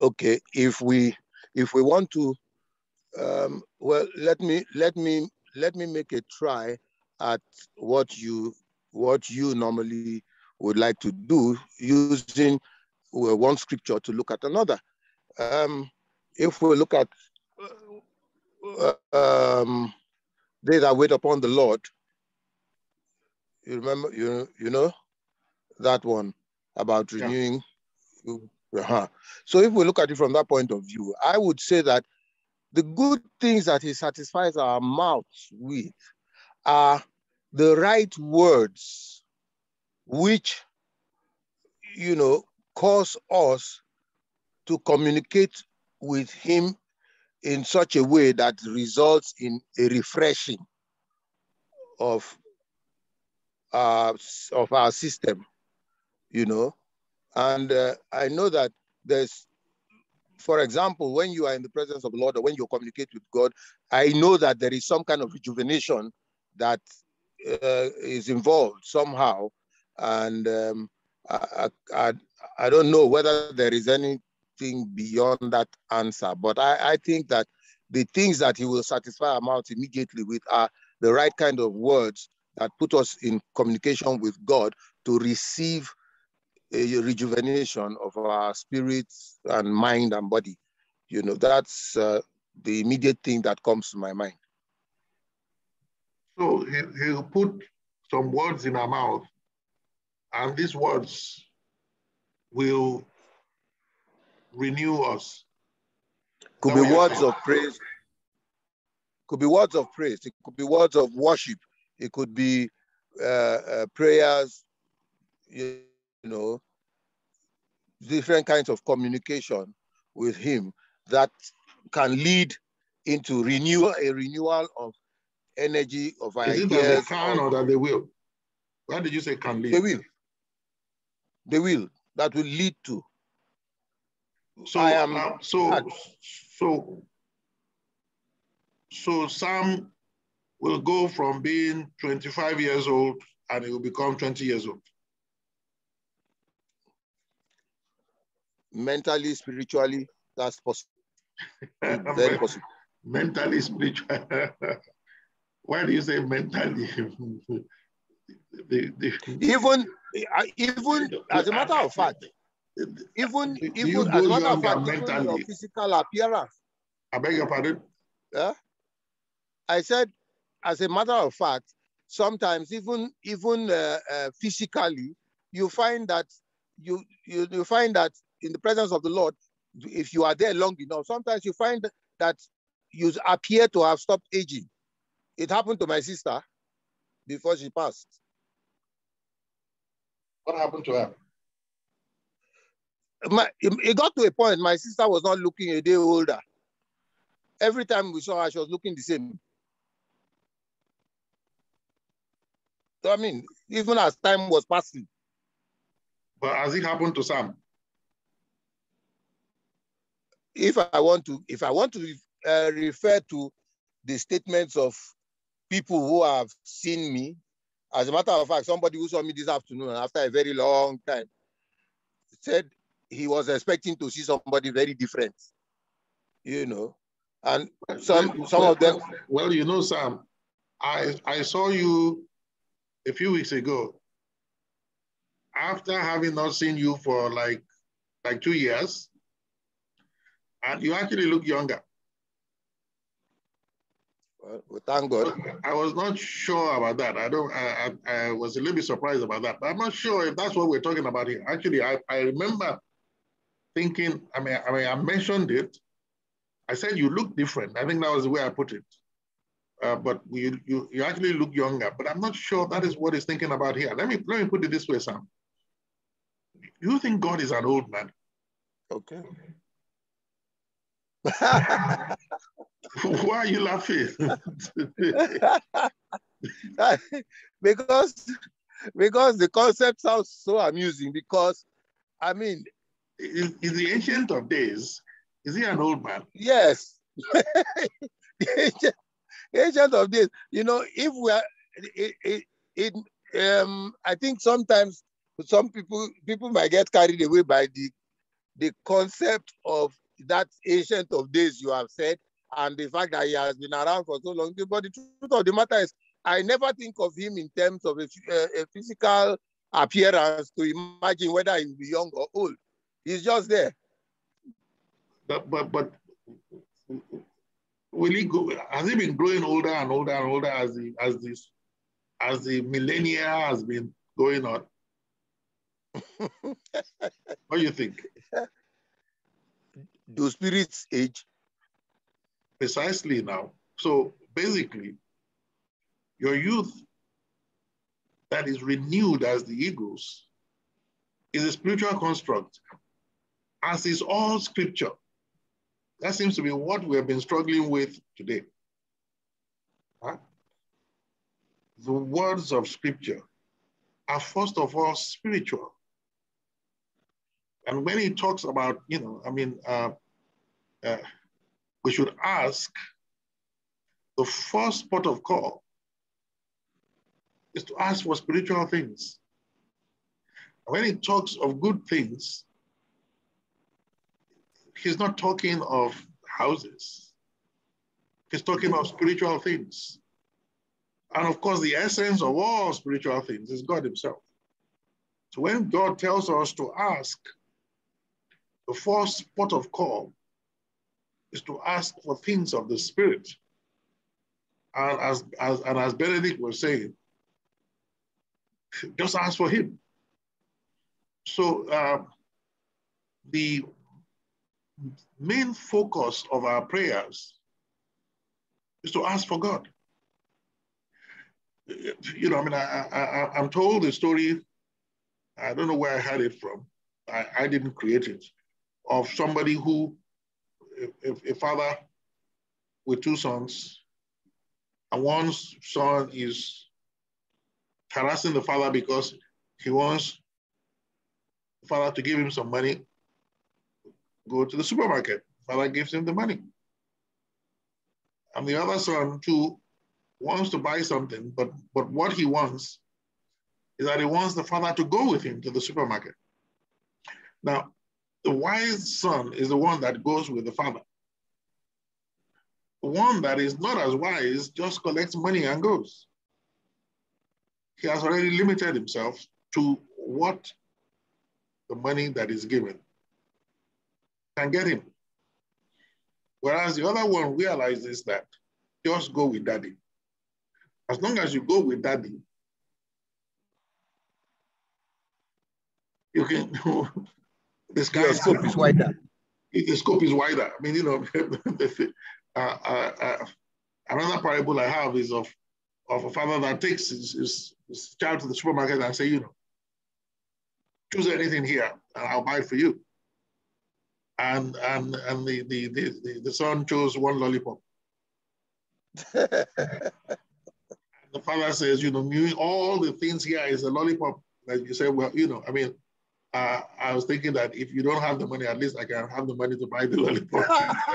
okay, if we if we want to, um, well, let me let me let me make a try at what you what you normally would like to do using one scripture to look at another. Um, if we look at uh, um, they that wait upon the Lord, you remember, you you know that one about renewing. Yeah. Uh-huh. So if we look at it from that point of view, I would say that the good things that he satisfies our mouths with are the right words, which, you know, cause us to communicate with him in such a way that results in a refreshing of our, of our system, you know. And uh, I know that there's, for example, when you are in the presence of the Lord or when you communicate with God, I know that there is some kind of rejuvenation that uh, is involved somehow. And um, I, I, I don't know whether there is anything beyond that answer, but I, I think that the things that he will satisfy our mouth immediately with are the right kind of words that put us in communication with God to receive a rejuvenation of our spirits and mind and body. You know, that's uh, the immediate thing that comes to my mind. So he, he'll put some words in our mouth, and these words will renew us. Could be words of praise. Could be words of praise. It could be words of worship. It could be uh, uh, prayers, you know, different kinds of communication with him that can lead into renewal, a renewal of energy, of Is ideas. it that they can or that they will? Why did you say can lead? They will. They will. That will lead to. So I am. Uh, so so so Sam will go from being twenty-five years old and he will become twenty years old. Mentally, spiritually, that's possible. Very possible. Mentally, spiritually. Why do you say mentally? the, the, even, even as a matter of fact, even, do even as a matter of fact, even your physical appearance. I beg your pardon? Yeah. I said, as a matter of fact, sometimes even, even uh, uh, physically, you find that you, you, you find that in the presence of the Lord, if you are there long enough, sometimes you find that you appear to have stopped aging. It happened to my sister before she passed. What happened to her? My, it, it got to a point, my sister was not looking a day older. Every time we saw her, she was looking the same. So, I mean, even as time was passing. But has it happened to Sam? If I want to, if I want to uh, refer to the statements of people who have seen me, as a matter of fact, somebody who saw me this afternoon after a very long time said he was expecting to see somebody very different, you know, and some well, some well, of them. Well, you know, Sam, I I saw you a few weeks ago. After having not seen you for like like two years, and you actually look younger. Well, thank God. I was not sure about that. I don't. I, I, I was a little bit surprised about that. But I'm not sure if that's what we're talking about here. Actually, I, I remember thinking. I mean, I mean, I mentioned it. I said you look different. I think that was the way I put it. Uh, but you, you you actually look younger. But I'm not sure that is what he's thinking about here. Let me let me put it this way, Sam. You think God is an old man? Okay. Why are you laughing? because because the concept sounds so amusing. Because I mean, is, is the Ancient of Days? Is he an old man? Yes. the ancient, ancient of Days. You know, if we are, it, it, it um, I think sometimes some people people might get carried away by the the concept of that ancient of days you have said, and the fact that he has been around for so long. But the truth of the matter is, I never think of him in terms of a, a, a physical appearance to imagine whether he will be young or old. He's just there. But, but, but will he go, has he been growing older and older and older as the, as this, as the millennia has been going on? What do you think? Do spirits age? Precisely now. So basically, your youth that is renewed as the eagles is a spiritual construct, as is all scripture. That seems to be what we have been struggling with today. Huh? The words of scripture are first of all spiritual. And when he talks about, you know, I mean, uh, uh, we should ask, the first port of call is to ask for spiritual things. When he talks of good things, he's not talking of houses. He's talking of spiritual things. And of course, the essence of all spiritual things is God himself. So when God tells us to ask, the first port of call is to ask for things of the Spirit. And as, as, and as Benedict was saying, just ask for him. So uh, the main focus of our prayers is to ask for God. You know, I mean, I, I, I'm told the story, I don't know where I had it from, I, I didn't create it, of somebody who, a, a father with two sons, and one son is harassing the father because he wants the father to give him some money, go to the supermarket. Father gives him the money. And the other son too wants to buy something, but, but what he wants is that he wants the father to go with him to the supermarket. Now, the wise son is the one that goes with the father. The one that is not as wise just collects money and goes. He has already limited himself to what the money that is given can get him. Whereas the other one realizes that just go with daddy. As long as you go with daddy, you can, the sky Your scope is wider. The scope is wider. I mean, you know, uh, uh, uh, another parable I have is of, of a father that takes his, his, his child to the supermarket and say, you know, choose anything here and I'll buy it for you. And, and, and the, the, the, the son chose one lollipop. The father says, you know, all the things here is a lollipop. And you say, well, you know, I mean, uh, I was thinking that if you don't have the money, at least I can have the money to buy the lollipop.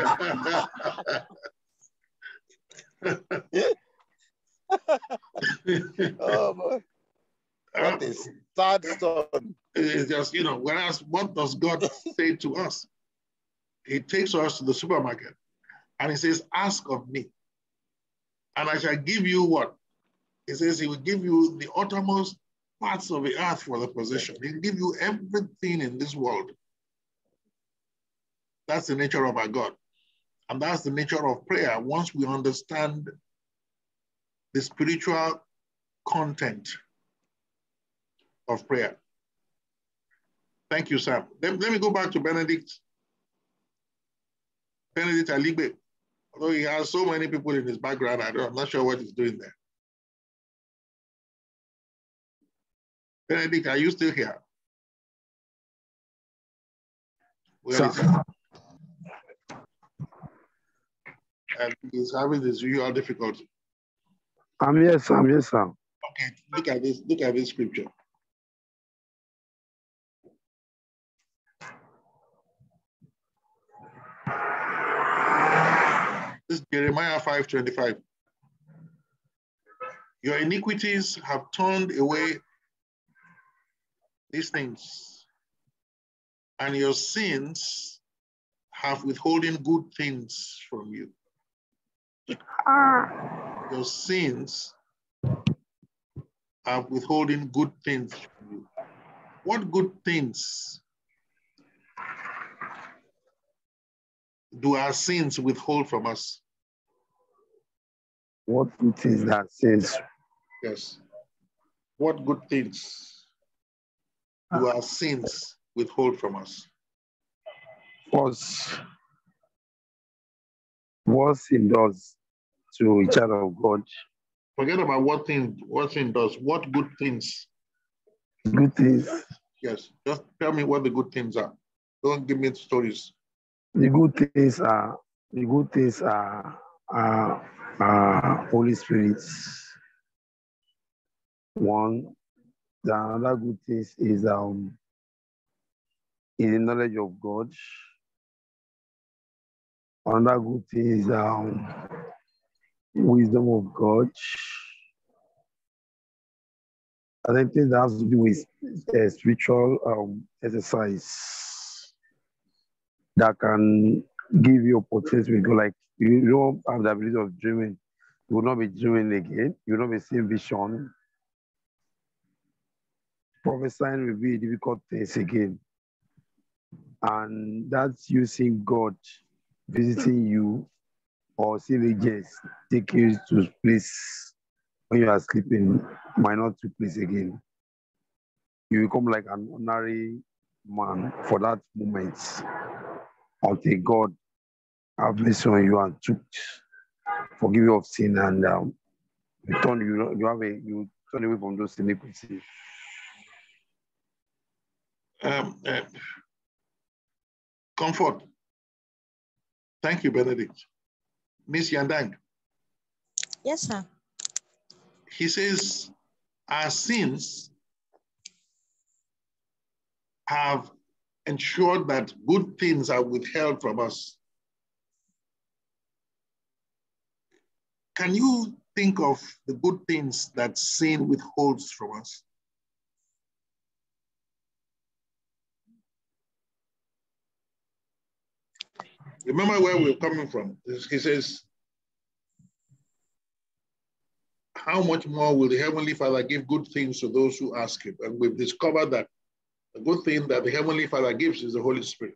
Oh boy. What a sad son. It's just, you know, whereas what does God say to us? He takes us to the supermarket and he says, ask of me. And I shall give you what? He says he will give you the uttermost parts of the earth for the possession. He'll give you everything in this world. That's the nature of our God. And that's the nature of prayer. Once we understand the spiritual content of prayer. Thank you, Sam. Let, let me go back to Benedict. Benedict Aligbe. Although he has so many people in his background, I don't, I'm not sure what he's doing there. Benedict, are you still here? Well, and he's having this usual difficulty. I'm yes, Sam. Yes, Sam. Okay, look at this. Look at this scripture. This is Jeremiah five twenty-five. Your iniquities have turned away these things. and your sins have withholding good things from you. Your sins have withholding good things from you. What good things do our sins withhold from us? What good things that sins? Yes. What good things do our sins withhold from us? First, what sin does to a child of God. Forget about what thing, what sin does. What good things? Good things. Yes. Just tell me what the good things are. Don't give me stories. The good things are the good things are, are, are Holy Spirit. One. The another good things is um in the knowledge of God. Another good thing is um wisdom of God. I think that has to do with uh, spiritual um, exercise that can give you opportunities with God. Like you don't have the ability of dreaming, you will not be dreaming again. You will not be seeing vision. Prophesying will be a difficult thing again, and that's using God visiting you or seeing agents take you to place when you are sleeping might not take place again. You become like an ordinary man for that moment until God have mercy on you and took forgive you of sin and um, you turn you you have a you turn away from those iniquities. Um, uh, comfort. Thank you, Benedict. Miss Yandang. Yes, sir. He says, our sins have ensured that good things are withheld from us. Can you think of the good things that sin withholds from us? Remember where we're coming from. He says, how much more will the Heavenly Father give good things to those who ask him? And we've discovered that the good thing that the Heavenly Father gives is the Holy Spirit.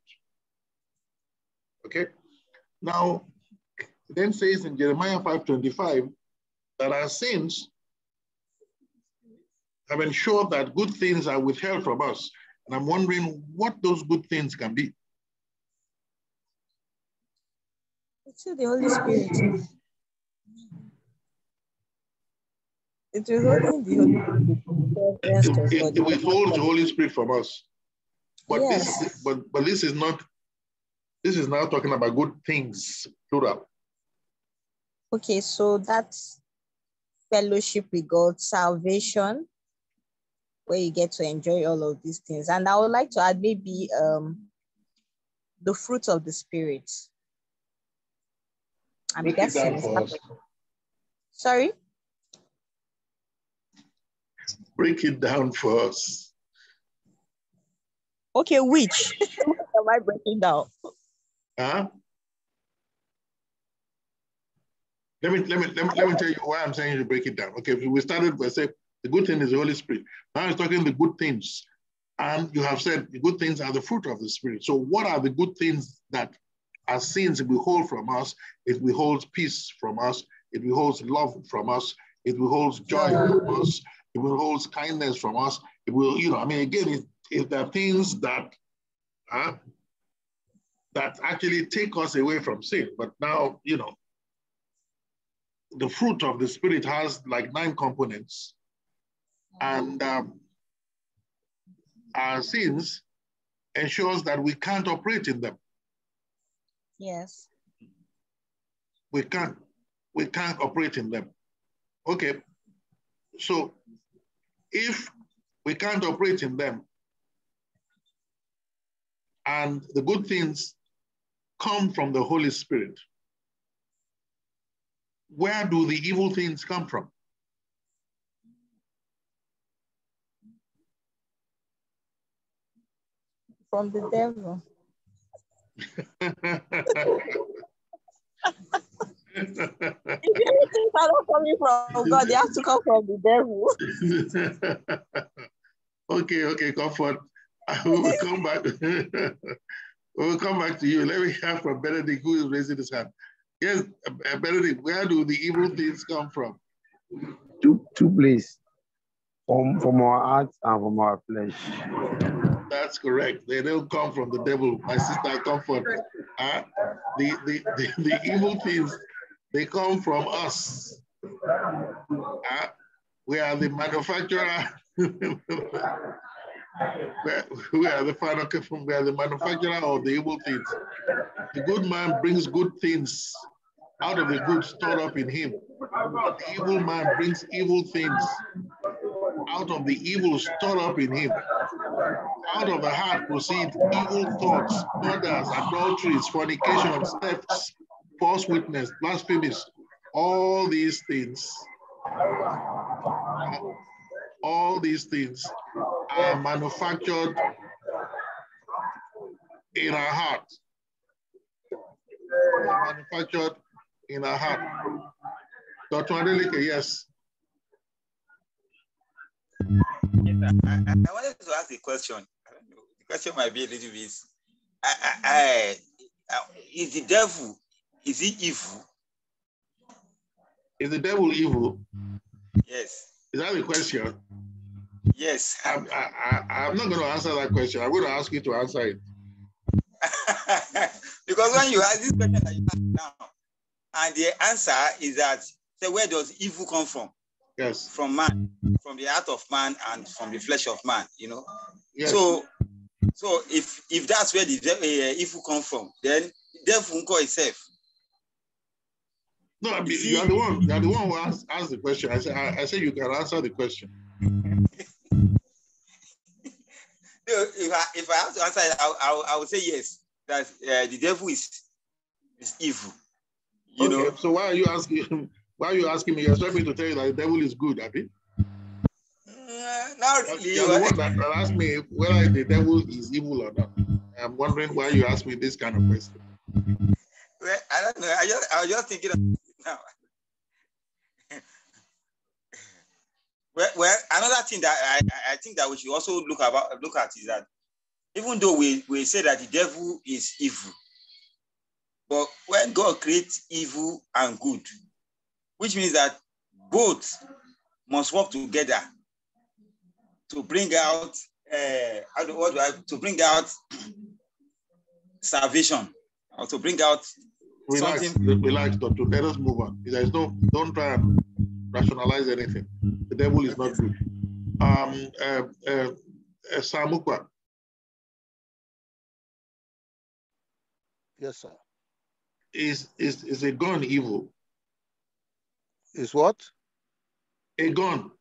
Okay? Now, it then says in Jeremiah five twenty-five that our sins have ensured that good things are withheld from us. And I'm wondering what those good things can be. It's the Holy Spirit. It will hold the Holy It, it, it withholds the Holy Spirit from us. But yes. this but but this is not, this is now talking about good things, plural. Okay, so that's fellowship with God, salvation, where you get to enjoy all of these things. And I would like to add maybe um the fruit of the Spirit. I'm Break guessing. it down for us. Sorry? Break it down for us. Okay, which? Am I breaking down? Huh? Let me, let, me, let, me, let me tell you why I'm saying you break it down. Okay, we started by saying the good thing is the Holy Spirit. Now it's talking the good things. And you have said the good things are the fruit of the Spirit. So what are the good things that our sins withhold from us? It withholds peace from us. It withholds love from us. It withholds joy from us. It withholds kindness from us. It will, you know, I mean, again, it, it, there are things that, uh, that actually take us away from sin. But now, you know, the fruit of the Spirit has like nine components. And um, our sins ensures that we can't operate in them. Yes. We can't, we can't operate in them. Okay, so if we can't operate in them and the good things come from the Holy Spirit, where do the evil things come from? from the devil. If anything are not coming from God, they have to come from the devil. Okay, okay, Comfort. We will come back. We will come back to you. Let me hear from Benedict, who is raising his hand. Yes, Benedict, where do the evil things come from? Two, two places. From, from our hearts and from our flesh. That's correct. They don't come from the devil. My sister, Comfort. Uh, the, the, the, the evil things, they come from us. Uh, we are the manufacturer. we are the final, we are the manufacturer of the evil things. The good man brings good things out of the good stored up in him. But the evil man brings evil things out of the evil stored up in him. Out of the heart proceed evil thoughts, murders, adulteries, fornications, thefts, false witness, blasphemies. All these things, all these things are manufactured in our heart. Manufactured in our heart. Doctor Adeleke, yes. Yes, I, I, I wanted to ask a question. I don't know, the question might be a little bit. I, I, I, is the devil, is he evil? Is the devil evil? Yes. Is that the question? Yes. I'm, I, I, I'm not going to answer that question. I'm going to ask you to answer it. Because when you ask this question that you ask now, and the answer is that, so where does evil come from? Yes. From man, from the heart of man and from the flesh of man, you know? Yes. So, so if if that's where the uh, evil come from, then the devil won't call itself. No, I mean, you are the one. You are the one who asked, asked the question. I said, I, I said you can answer the question. If I if I have to answer it, I, I, I would say yes. That uh, the devil is is evil. You okay. know. So why are you asking? Why are you asking me? You expect me to tell you that the devil is good, Abby? Uh, not really. You're the one that, that asked me whether the devil is evil or not. I'm wondering why you ask me this kind of question. Well, I don't know. I just I was just thinking of it now. well, well, another thing that I, I think that we should also look about look at is that even though we, we say that the devil is evil, but when God creates evil and good, which means that both must work together to bring out uh, how do, what do I, to bring out salvation, or to bring out relax, something. Relax, doctor. Let us move on. There is no, don't try and rationalize anything. The devil is not good. Um, uh, uh, uh, Samukwa. Yes, sir. Is is is a gun evil? Is what? A gun.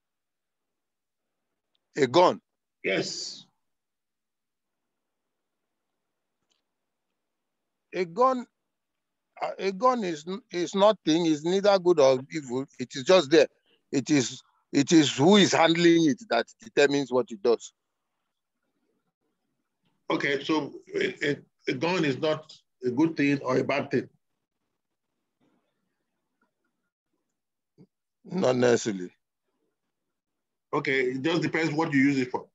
A gun. Yes. A gun. A gun is is nothing. Is neither good or evil. It is just there. It is it is who is handling it that determines what it does. Okay, so a, a gun is not a good thing or a bad thing? Not necessarily. Okay, it just depends what you use it for.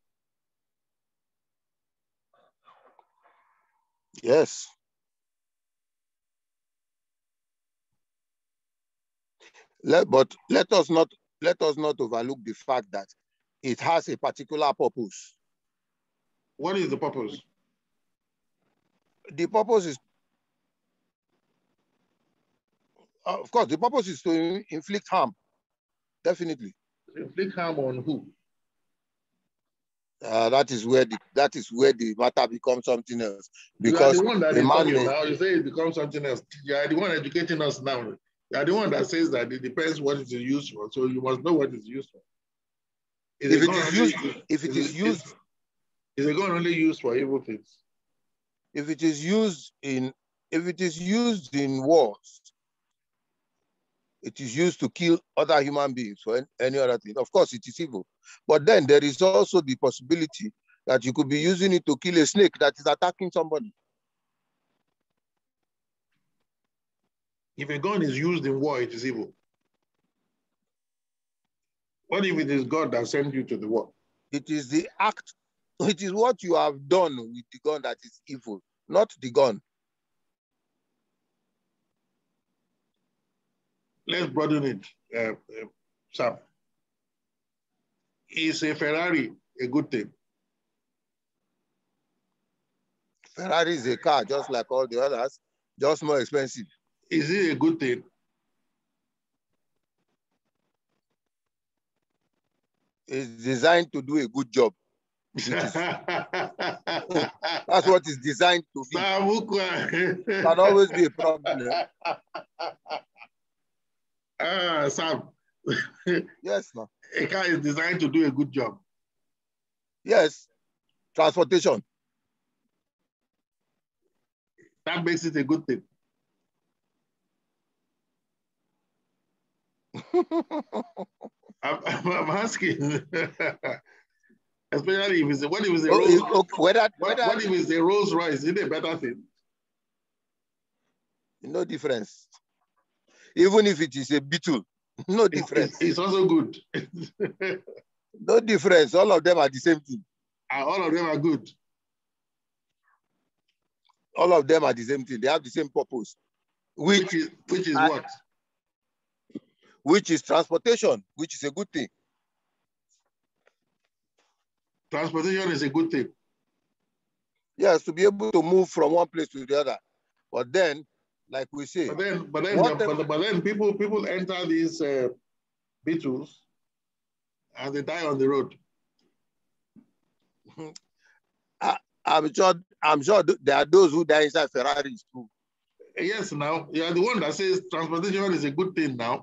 Yes. Let, but let us not let us not overlook the fact that it has a particular purpose. What is the purpose? The purpose is, of course, the purpose is to inflict harm. Definitely. Inflict harm on who? Uh, that is where the that is where the matter becomes something else. you Because are the one that a is man talking may, now. You say it becomes something else. You are the one educating us now. You are the one that says that it depends what it is used for. So you must know what it's used for. Is if it it is only, used, if it is, is used, is, is a gun only used for evil things? If it is used in, if it is used in wars, it is used to kill other human beings or any other thing. Of course, it is evil. But then there is also the possibility that you could be using it to kill a snake that is attacking somebody. If a gun is used in war, it is evil. What if it is God that sent you to the war? It is the act, it is what you have done with the gun that is evil, not the gun. Let's broaden it, uh, uh, Sam. Is a Ferrari a good thing? Ferrari is a car just like all the others, just more expensive. Is it a good thing? It's designed to do a good job. Which is, that's what it's designed to be. It can always be a problem. Ah, Sam. Yes, ma'am. A car is designed to do a good job. Yes, transportation. That makes it a good thing. I'm, I'm asking, especially if it's a, what if it's a oh, Rolls, okay, whether, what, whether, what if it's a Rolls Royce? Is it a better thing? No difference. Even if it is a Beetle, no difference. It's, it's also good. No difference. All of them are the same thing. And all of them are good. All of them are the same thing. They have the same purpose. Which, which is, which is I, what? Which is transportation, which is a good thing. Transportation is a good thing. Yes, to be able to move from one place to the other. But then, like we say, but then, but then, whatever, but, but then people people enter these uh, Beetles and they die on the road. I, I'm sure. I'm sure there are those who die inside Ferraris too. Yes, now you are the one that says transportation is a good thing now.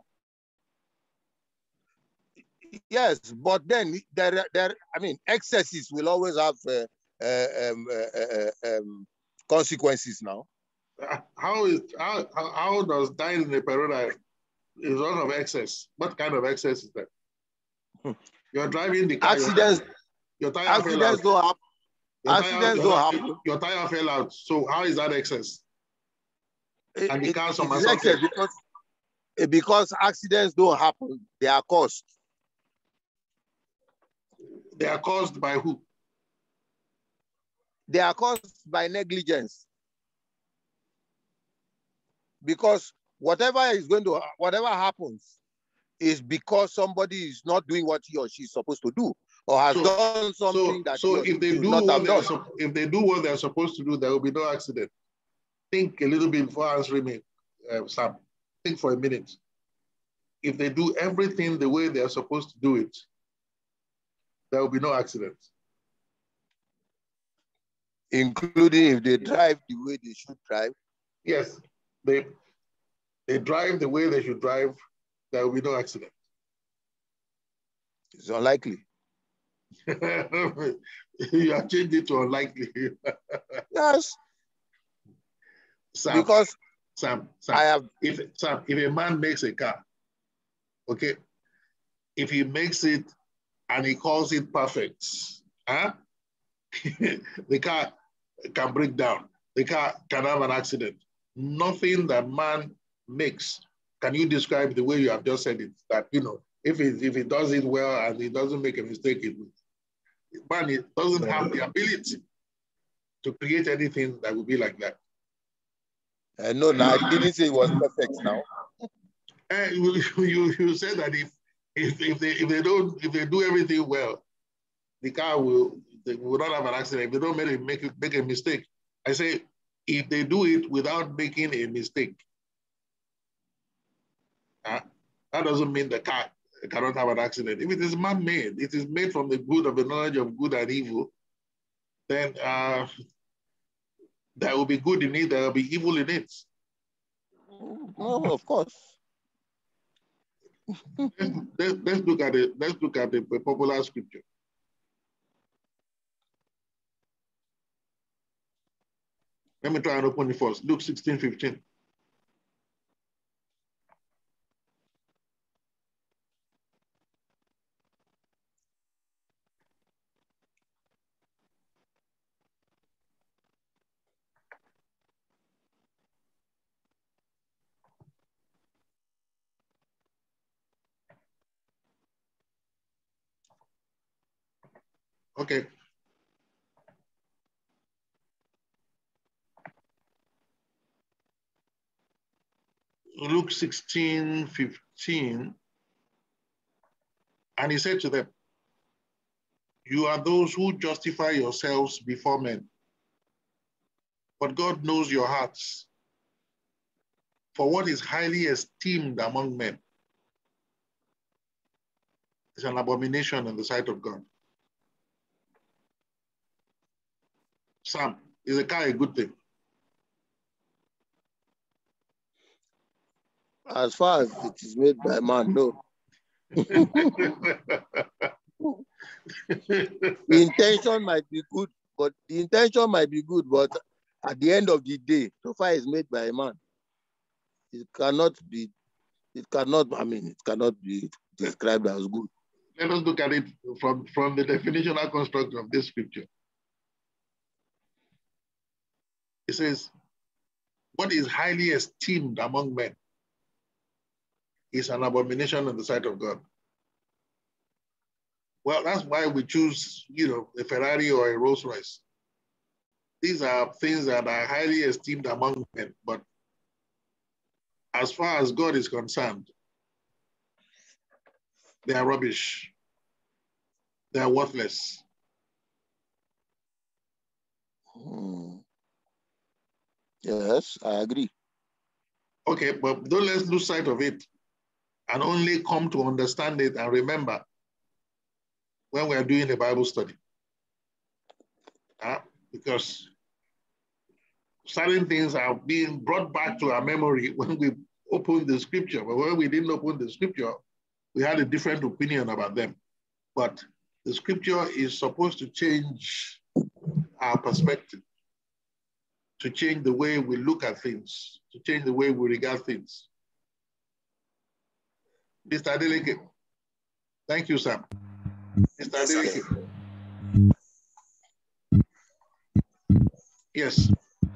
Yes, but then there, there. I mean, excesses will always have uh, uh, um, uh, uh, um, consequences. Now, how is how how does dying in a paradise is one of excess? What kind of excess is that? Hmm. You're driving the car. Accidents. Your tire accidents fell out. don't happen. Your accidents tire, don't your, happen. Your tire fell out. So how is that excess? It, and the it, cars it is excess because because accidents don't happen. They are caused. They are caused by who? They are caused by negligence. Because whatever is going to, whatever happens is because somebody is not doing what he or she is supposed to do, or has so, done something so, that so he or if they she do not what have they done. are, if they do what they are supposed to do, there will be no accident. Think a little bit before answering me, uh, Sam. Think for a minute. If they do everything the way they are supposed to do it, there will be no accident. Including if they drive the way they should drive? Yes, they, they drive the way they should drive, there will be no accident. It's unlikely. You are changing it to unlikely. Yes. Sam, because Sam, Sam, I have, if, Sam, if a man makes a car, okay, if he makes it and he calls it perfect, huh? The car can break down. The car can have an accident. Nothing that man makes, can you describe the way you have just said it? That, you know, if it, if it does it well and it doesn't make a mistake, it, man, it doesn't have the ability to create anything that would be like that. Uh, no, no, I didn't say it was perfect now. And you, you, you said that if, if, if, they, if, they don't, if they do everything well, the car will, they will not have an accident. If they don't make a, make, make a mistake. I say, if they do it without making a mistake, uh, that doesn't mean the car cannot have an accident. If it is man-made, it is made from the good of the knowledge of good and evil, then uh, there will be good in it, there will be evil in it. No, of course. let's, let's, let's look at it. Let's look at the popular scripture. Let me try and open it first. Luke sixteen fifteen. Okay. Luke sixteen, fifteen. And he said to them, you are those who justify yourselves before men, but God knows your hearts. For what is highly esteemed among men is an abomination in the sight of God. Sam, is a car a good thing? As far as it is made by man, no. The intention might be good, but the intention might be good, but at the end of the day, so far it's made by a man. It cannot be, it cannot, I mean, it cannot be described as good. Let us look at it from, from the definitional construct of this scripture. It says, what is highly esteemed among men is an abomination in the sight of God. Well, that's why we choose, you know, a Ferrari or a Rolls Royce. These are things that are highly esteemed among men, but as far as God is concerned, they are rubbish. They are worthless. Hmm. Yes, I agree. Okay, but don't let's lose sight of it and only come to understand it and remember when we are doing a Bible study. Uh, because certain things are being brought back to our memory when we open the scripture, but when we didn't open the scripture, we had a different opinion about them. But the scripture is supposed to change our perspective, to change the way we look at things, to change the way we regard things. Mister Adeleke. Thank you, Sam. Mister Yes, Adeleke. Yes.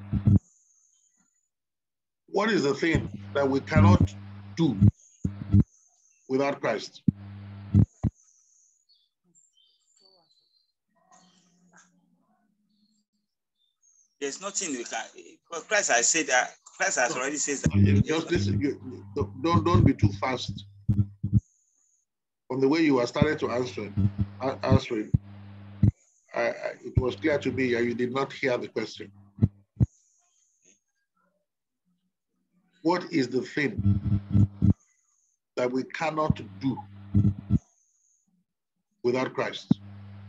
What is the thing that we cannot do without Christ? There's nothing we can. Because Christ has said that. Christ has already said that. Just listen. You, don't don't be too fast. From the way you are started to answer, answering, I, I, it was clear to me that you did not hear the question. What is the thing that we cannot do without Christ?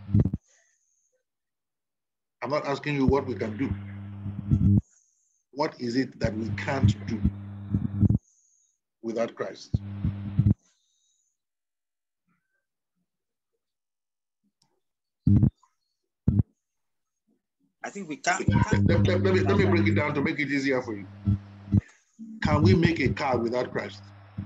I'm not asking you what we can do. What is it that we can't do without Christ? I think we can't. Let, let, let, let, me, let me break it down to make it easier for you. Can we make a car without Christ?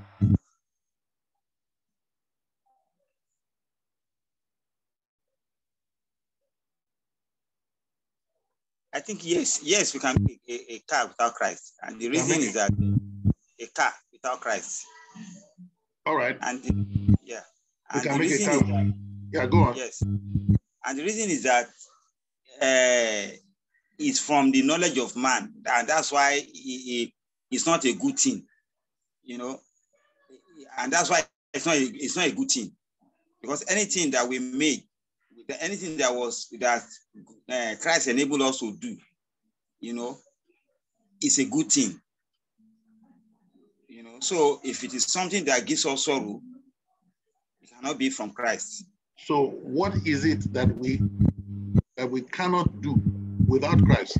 I think yes, yes, we can make a, a car without Christ, and the reason is that a car without Christ. All right. And the, yeah, we and can the make reason a car. is that, yeah, go on. Yes, and the reason is that uh, it's from the knowledge of man, and that's why it, it, it's not a good thing, you know, and that's why it's not a, it's not a good thing, because anything that we make, anything that was that uh, Christ enabled us to do, you know, it's a good thing. You know, so if it is something that gives us sorrow, it cannot be from Christ. So what is it that we that we cannot do without Christ?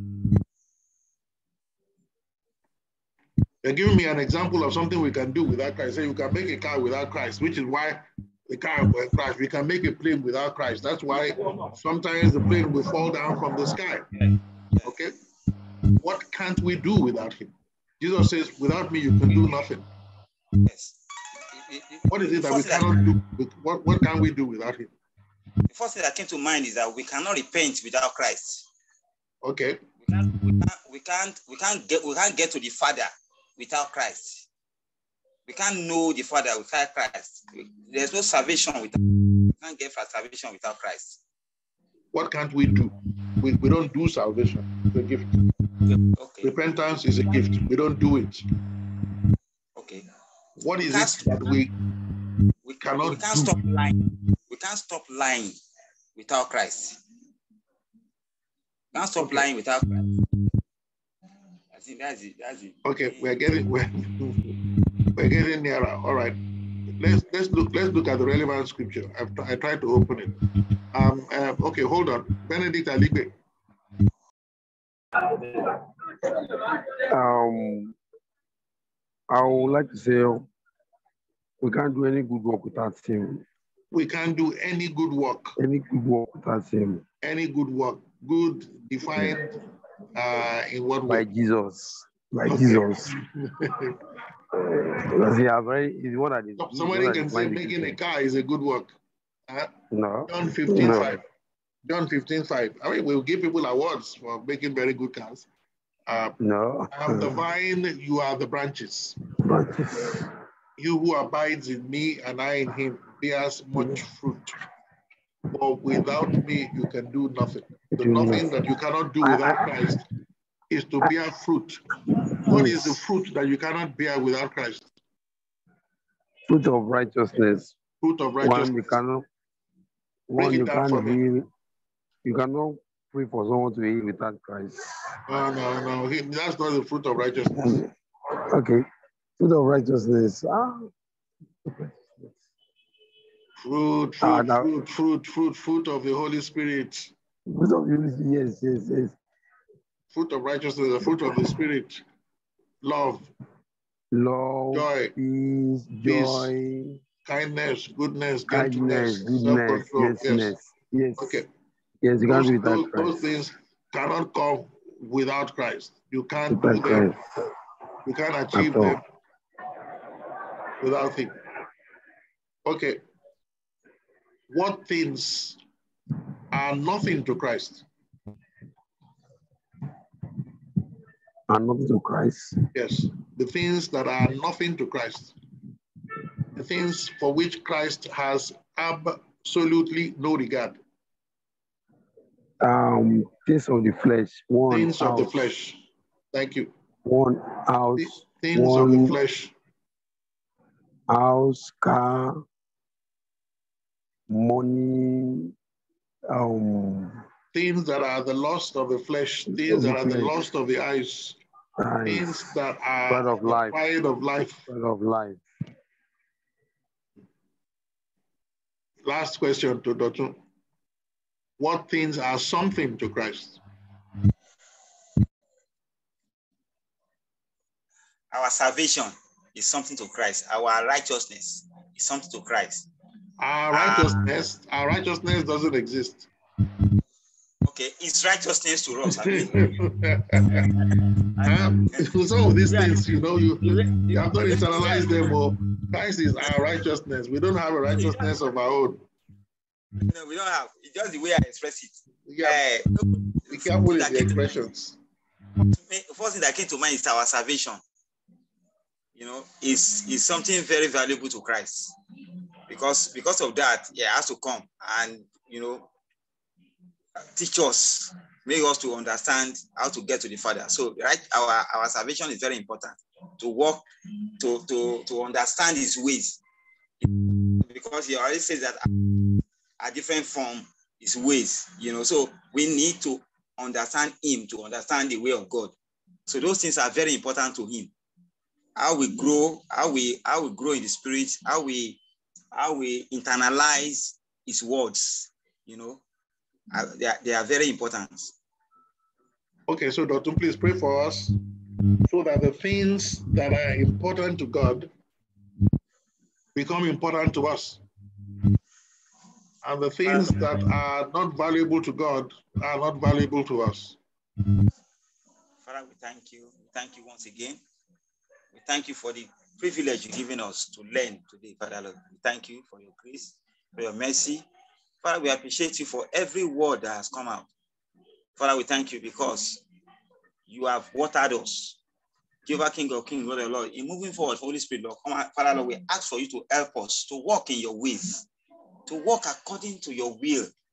You're giving me an example of something we can do without Christ. So you can make a car without Christ, which is why the car without Christ. We can make a plane without Christ. That's why sometimes the plane will fall down from the sky. Okay? What can't we do without him? Jesus says, without me, you can do nothing. Yes. What is it that we cannot do? What, what can we do without him? The first thing that came to mind is that we cannot repent without Christ. Okay. We can't, we can't, we can't, we can't get, we can't get to the Father without Christ. We can't know the Father without Christ. There's no salvation without. We can't get for salvation without Christ. What can't we do? We, we don't do salvation. It's a gift. Okay. Repentance is a gift. We don't do it. Okay. What We is can't it that we We, cannot we can't do? stop lying. We can't stop lying without Christ. We can't stop Okay. lying without Christ. I think that's it. That's it. Okay, we're getting we're, we're getting nearer. All right. Let's let's look let's look at the relevant scripture. I've I tried to open it. Um, uh, okay, hold on. Benedict Alibe. Um, I would like to say we can't do any good work without Him. We can't do any good work. Any good work without Him. Any good work. Good defined uh, in what By way? Jesus. By Okay. Jesus. Because He are very. He's one that is. Somebody one that can is say mind making a efficient. car is a good work. Uh, No. John fifteen No. five. John fifteen five. I mean, we'll give people awards for making very good cars. Uh, No. I am the vine, you are the branches. Branches. You who abides in me and I in him bears much fruit. But without me, you can do nothing. The Do nothing nothing. that you cannot do I- without I- Christ is to bear fruit. What is the Yes. fruit that you cannot bear without Christ? Fruit of righteousness. Fruit of One you righteousness. cannot. Break One it you down for can't me. heal. You cannot pray for someone to heal without Christ. No, no, no. He- That's not the fruit of righteousness. Okay. Fruit of righteousness. Ah. Fruit, Ah, fruit, now, fruit, fruit, fruit, fruit of the Holy Spirit. fruit of unity. Yes, yes, yes. Fruit of righteousness, the fruit of the Spirit. Love, Love, joy, peace, joy, kindness, goodness, kindness, gentleness, goodness, self-control. Yes. gentleness. Yes. Okay. Yes, you can't Those, do without those, those Christ. things cannot come without Christ. You can't Without do them. Christ. You can't At achieve all. them without him. Okay. What things are nothing to Christ? And nothing to Christ. Yes. The things that are nothing to Christ. The things for which Christ has absolutely no regard. Um, things of the flesh. One Things of the house. flesh. Thank you. One house. Things one of the flesh. house, car, money, um, Things that are the lust of the flesh. of Things the that are the flesh. lust of the eyes. Things Eyes, that pride are of the life. pride of life. pride of life. Last question to Doctor. What things are something to Christ? Our salvation is something to Christ. Our righteousness is something to Christ. Our righteousness, our righteousness doesn't exist. Okay, it's righteousness to us. I mean, um, some of these things, you know, you, you have not internalized them. Or Christ is our righteousness. We don't have a righteousness of our own. No, we don't have. It's just the way I express it. Yeah. Uh, Be careful with the expressions. First thing that came to mind is our salvation. You know, is is something very valuable to Christ, because because of that, he has to come and, you know, teach us, make us to understand how to get to the Father. So, right, our our salvation is very important to walk, to to to understand His ways, because He already says that are different from His ways. You know, so we need to understand Him to understand the way of God. So those things are very important to Him. How we grow, how we how we grow in the Spirit, how we how we internalize His words, you know, uh, they are, they are very important. Okay, so Doctor, please pray for us so that the things that are important to God become important to us, and the things that are not valuable to God are not valuable to us. Father, we thank you. We thank you once again. We thank you for the privilege you've given us to learn today, Father Lord. We thank you for your grace, for your mercy. Father, we appreciate you for every word that has come out. Father, we thank you because you have watered us. Jehovah, King of Kings, Lord of Lord, in moving forward, Holy Spirit, Lord, come on, Father Lord, we ask for you to help us to walk in your ways, to walk according to your will.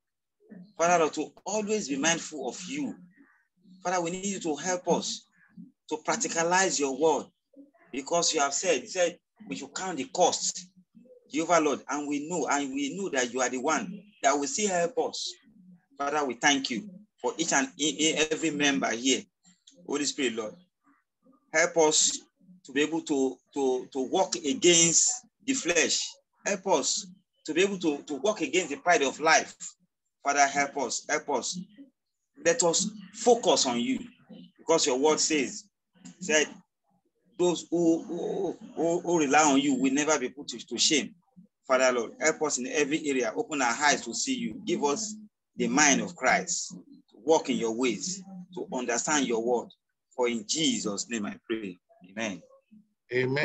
Father, Lord, to always be mindful of you. Father, we need you to help us to practicalize your word, because you have said, you said we should count the cost, Jehovah Lord, and we know, and we know that you are the one that will still help us. Father, we thank you for each and every member here. Holy Spirit, Lord, help us to be able to, to, to walk against the flesh. Help us to be able to, to walk against the pride of life. Father, help us, help us. Let us focus on you, because your word says, said, those who, who, who, who rely on you will never be put to, to shame. Father, Lord, help us in every area. Open our eyes to see you. Give us the mind of Christ, to walk in your ways, to understand your word. For in Jesus' name I pray. Amen. Amen.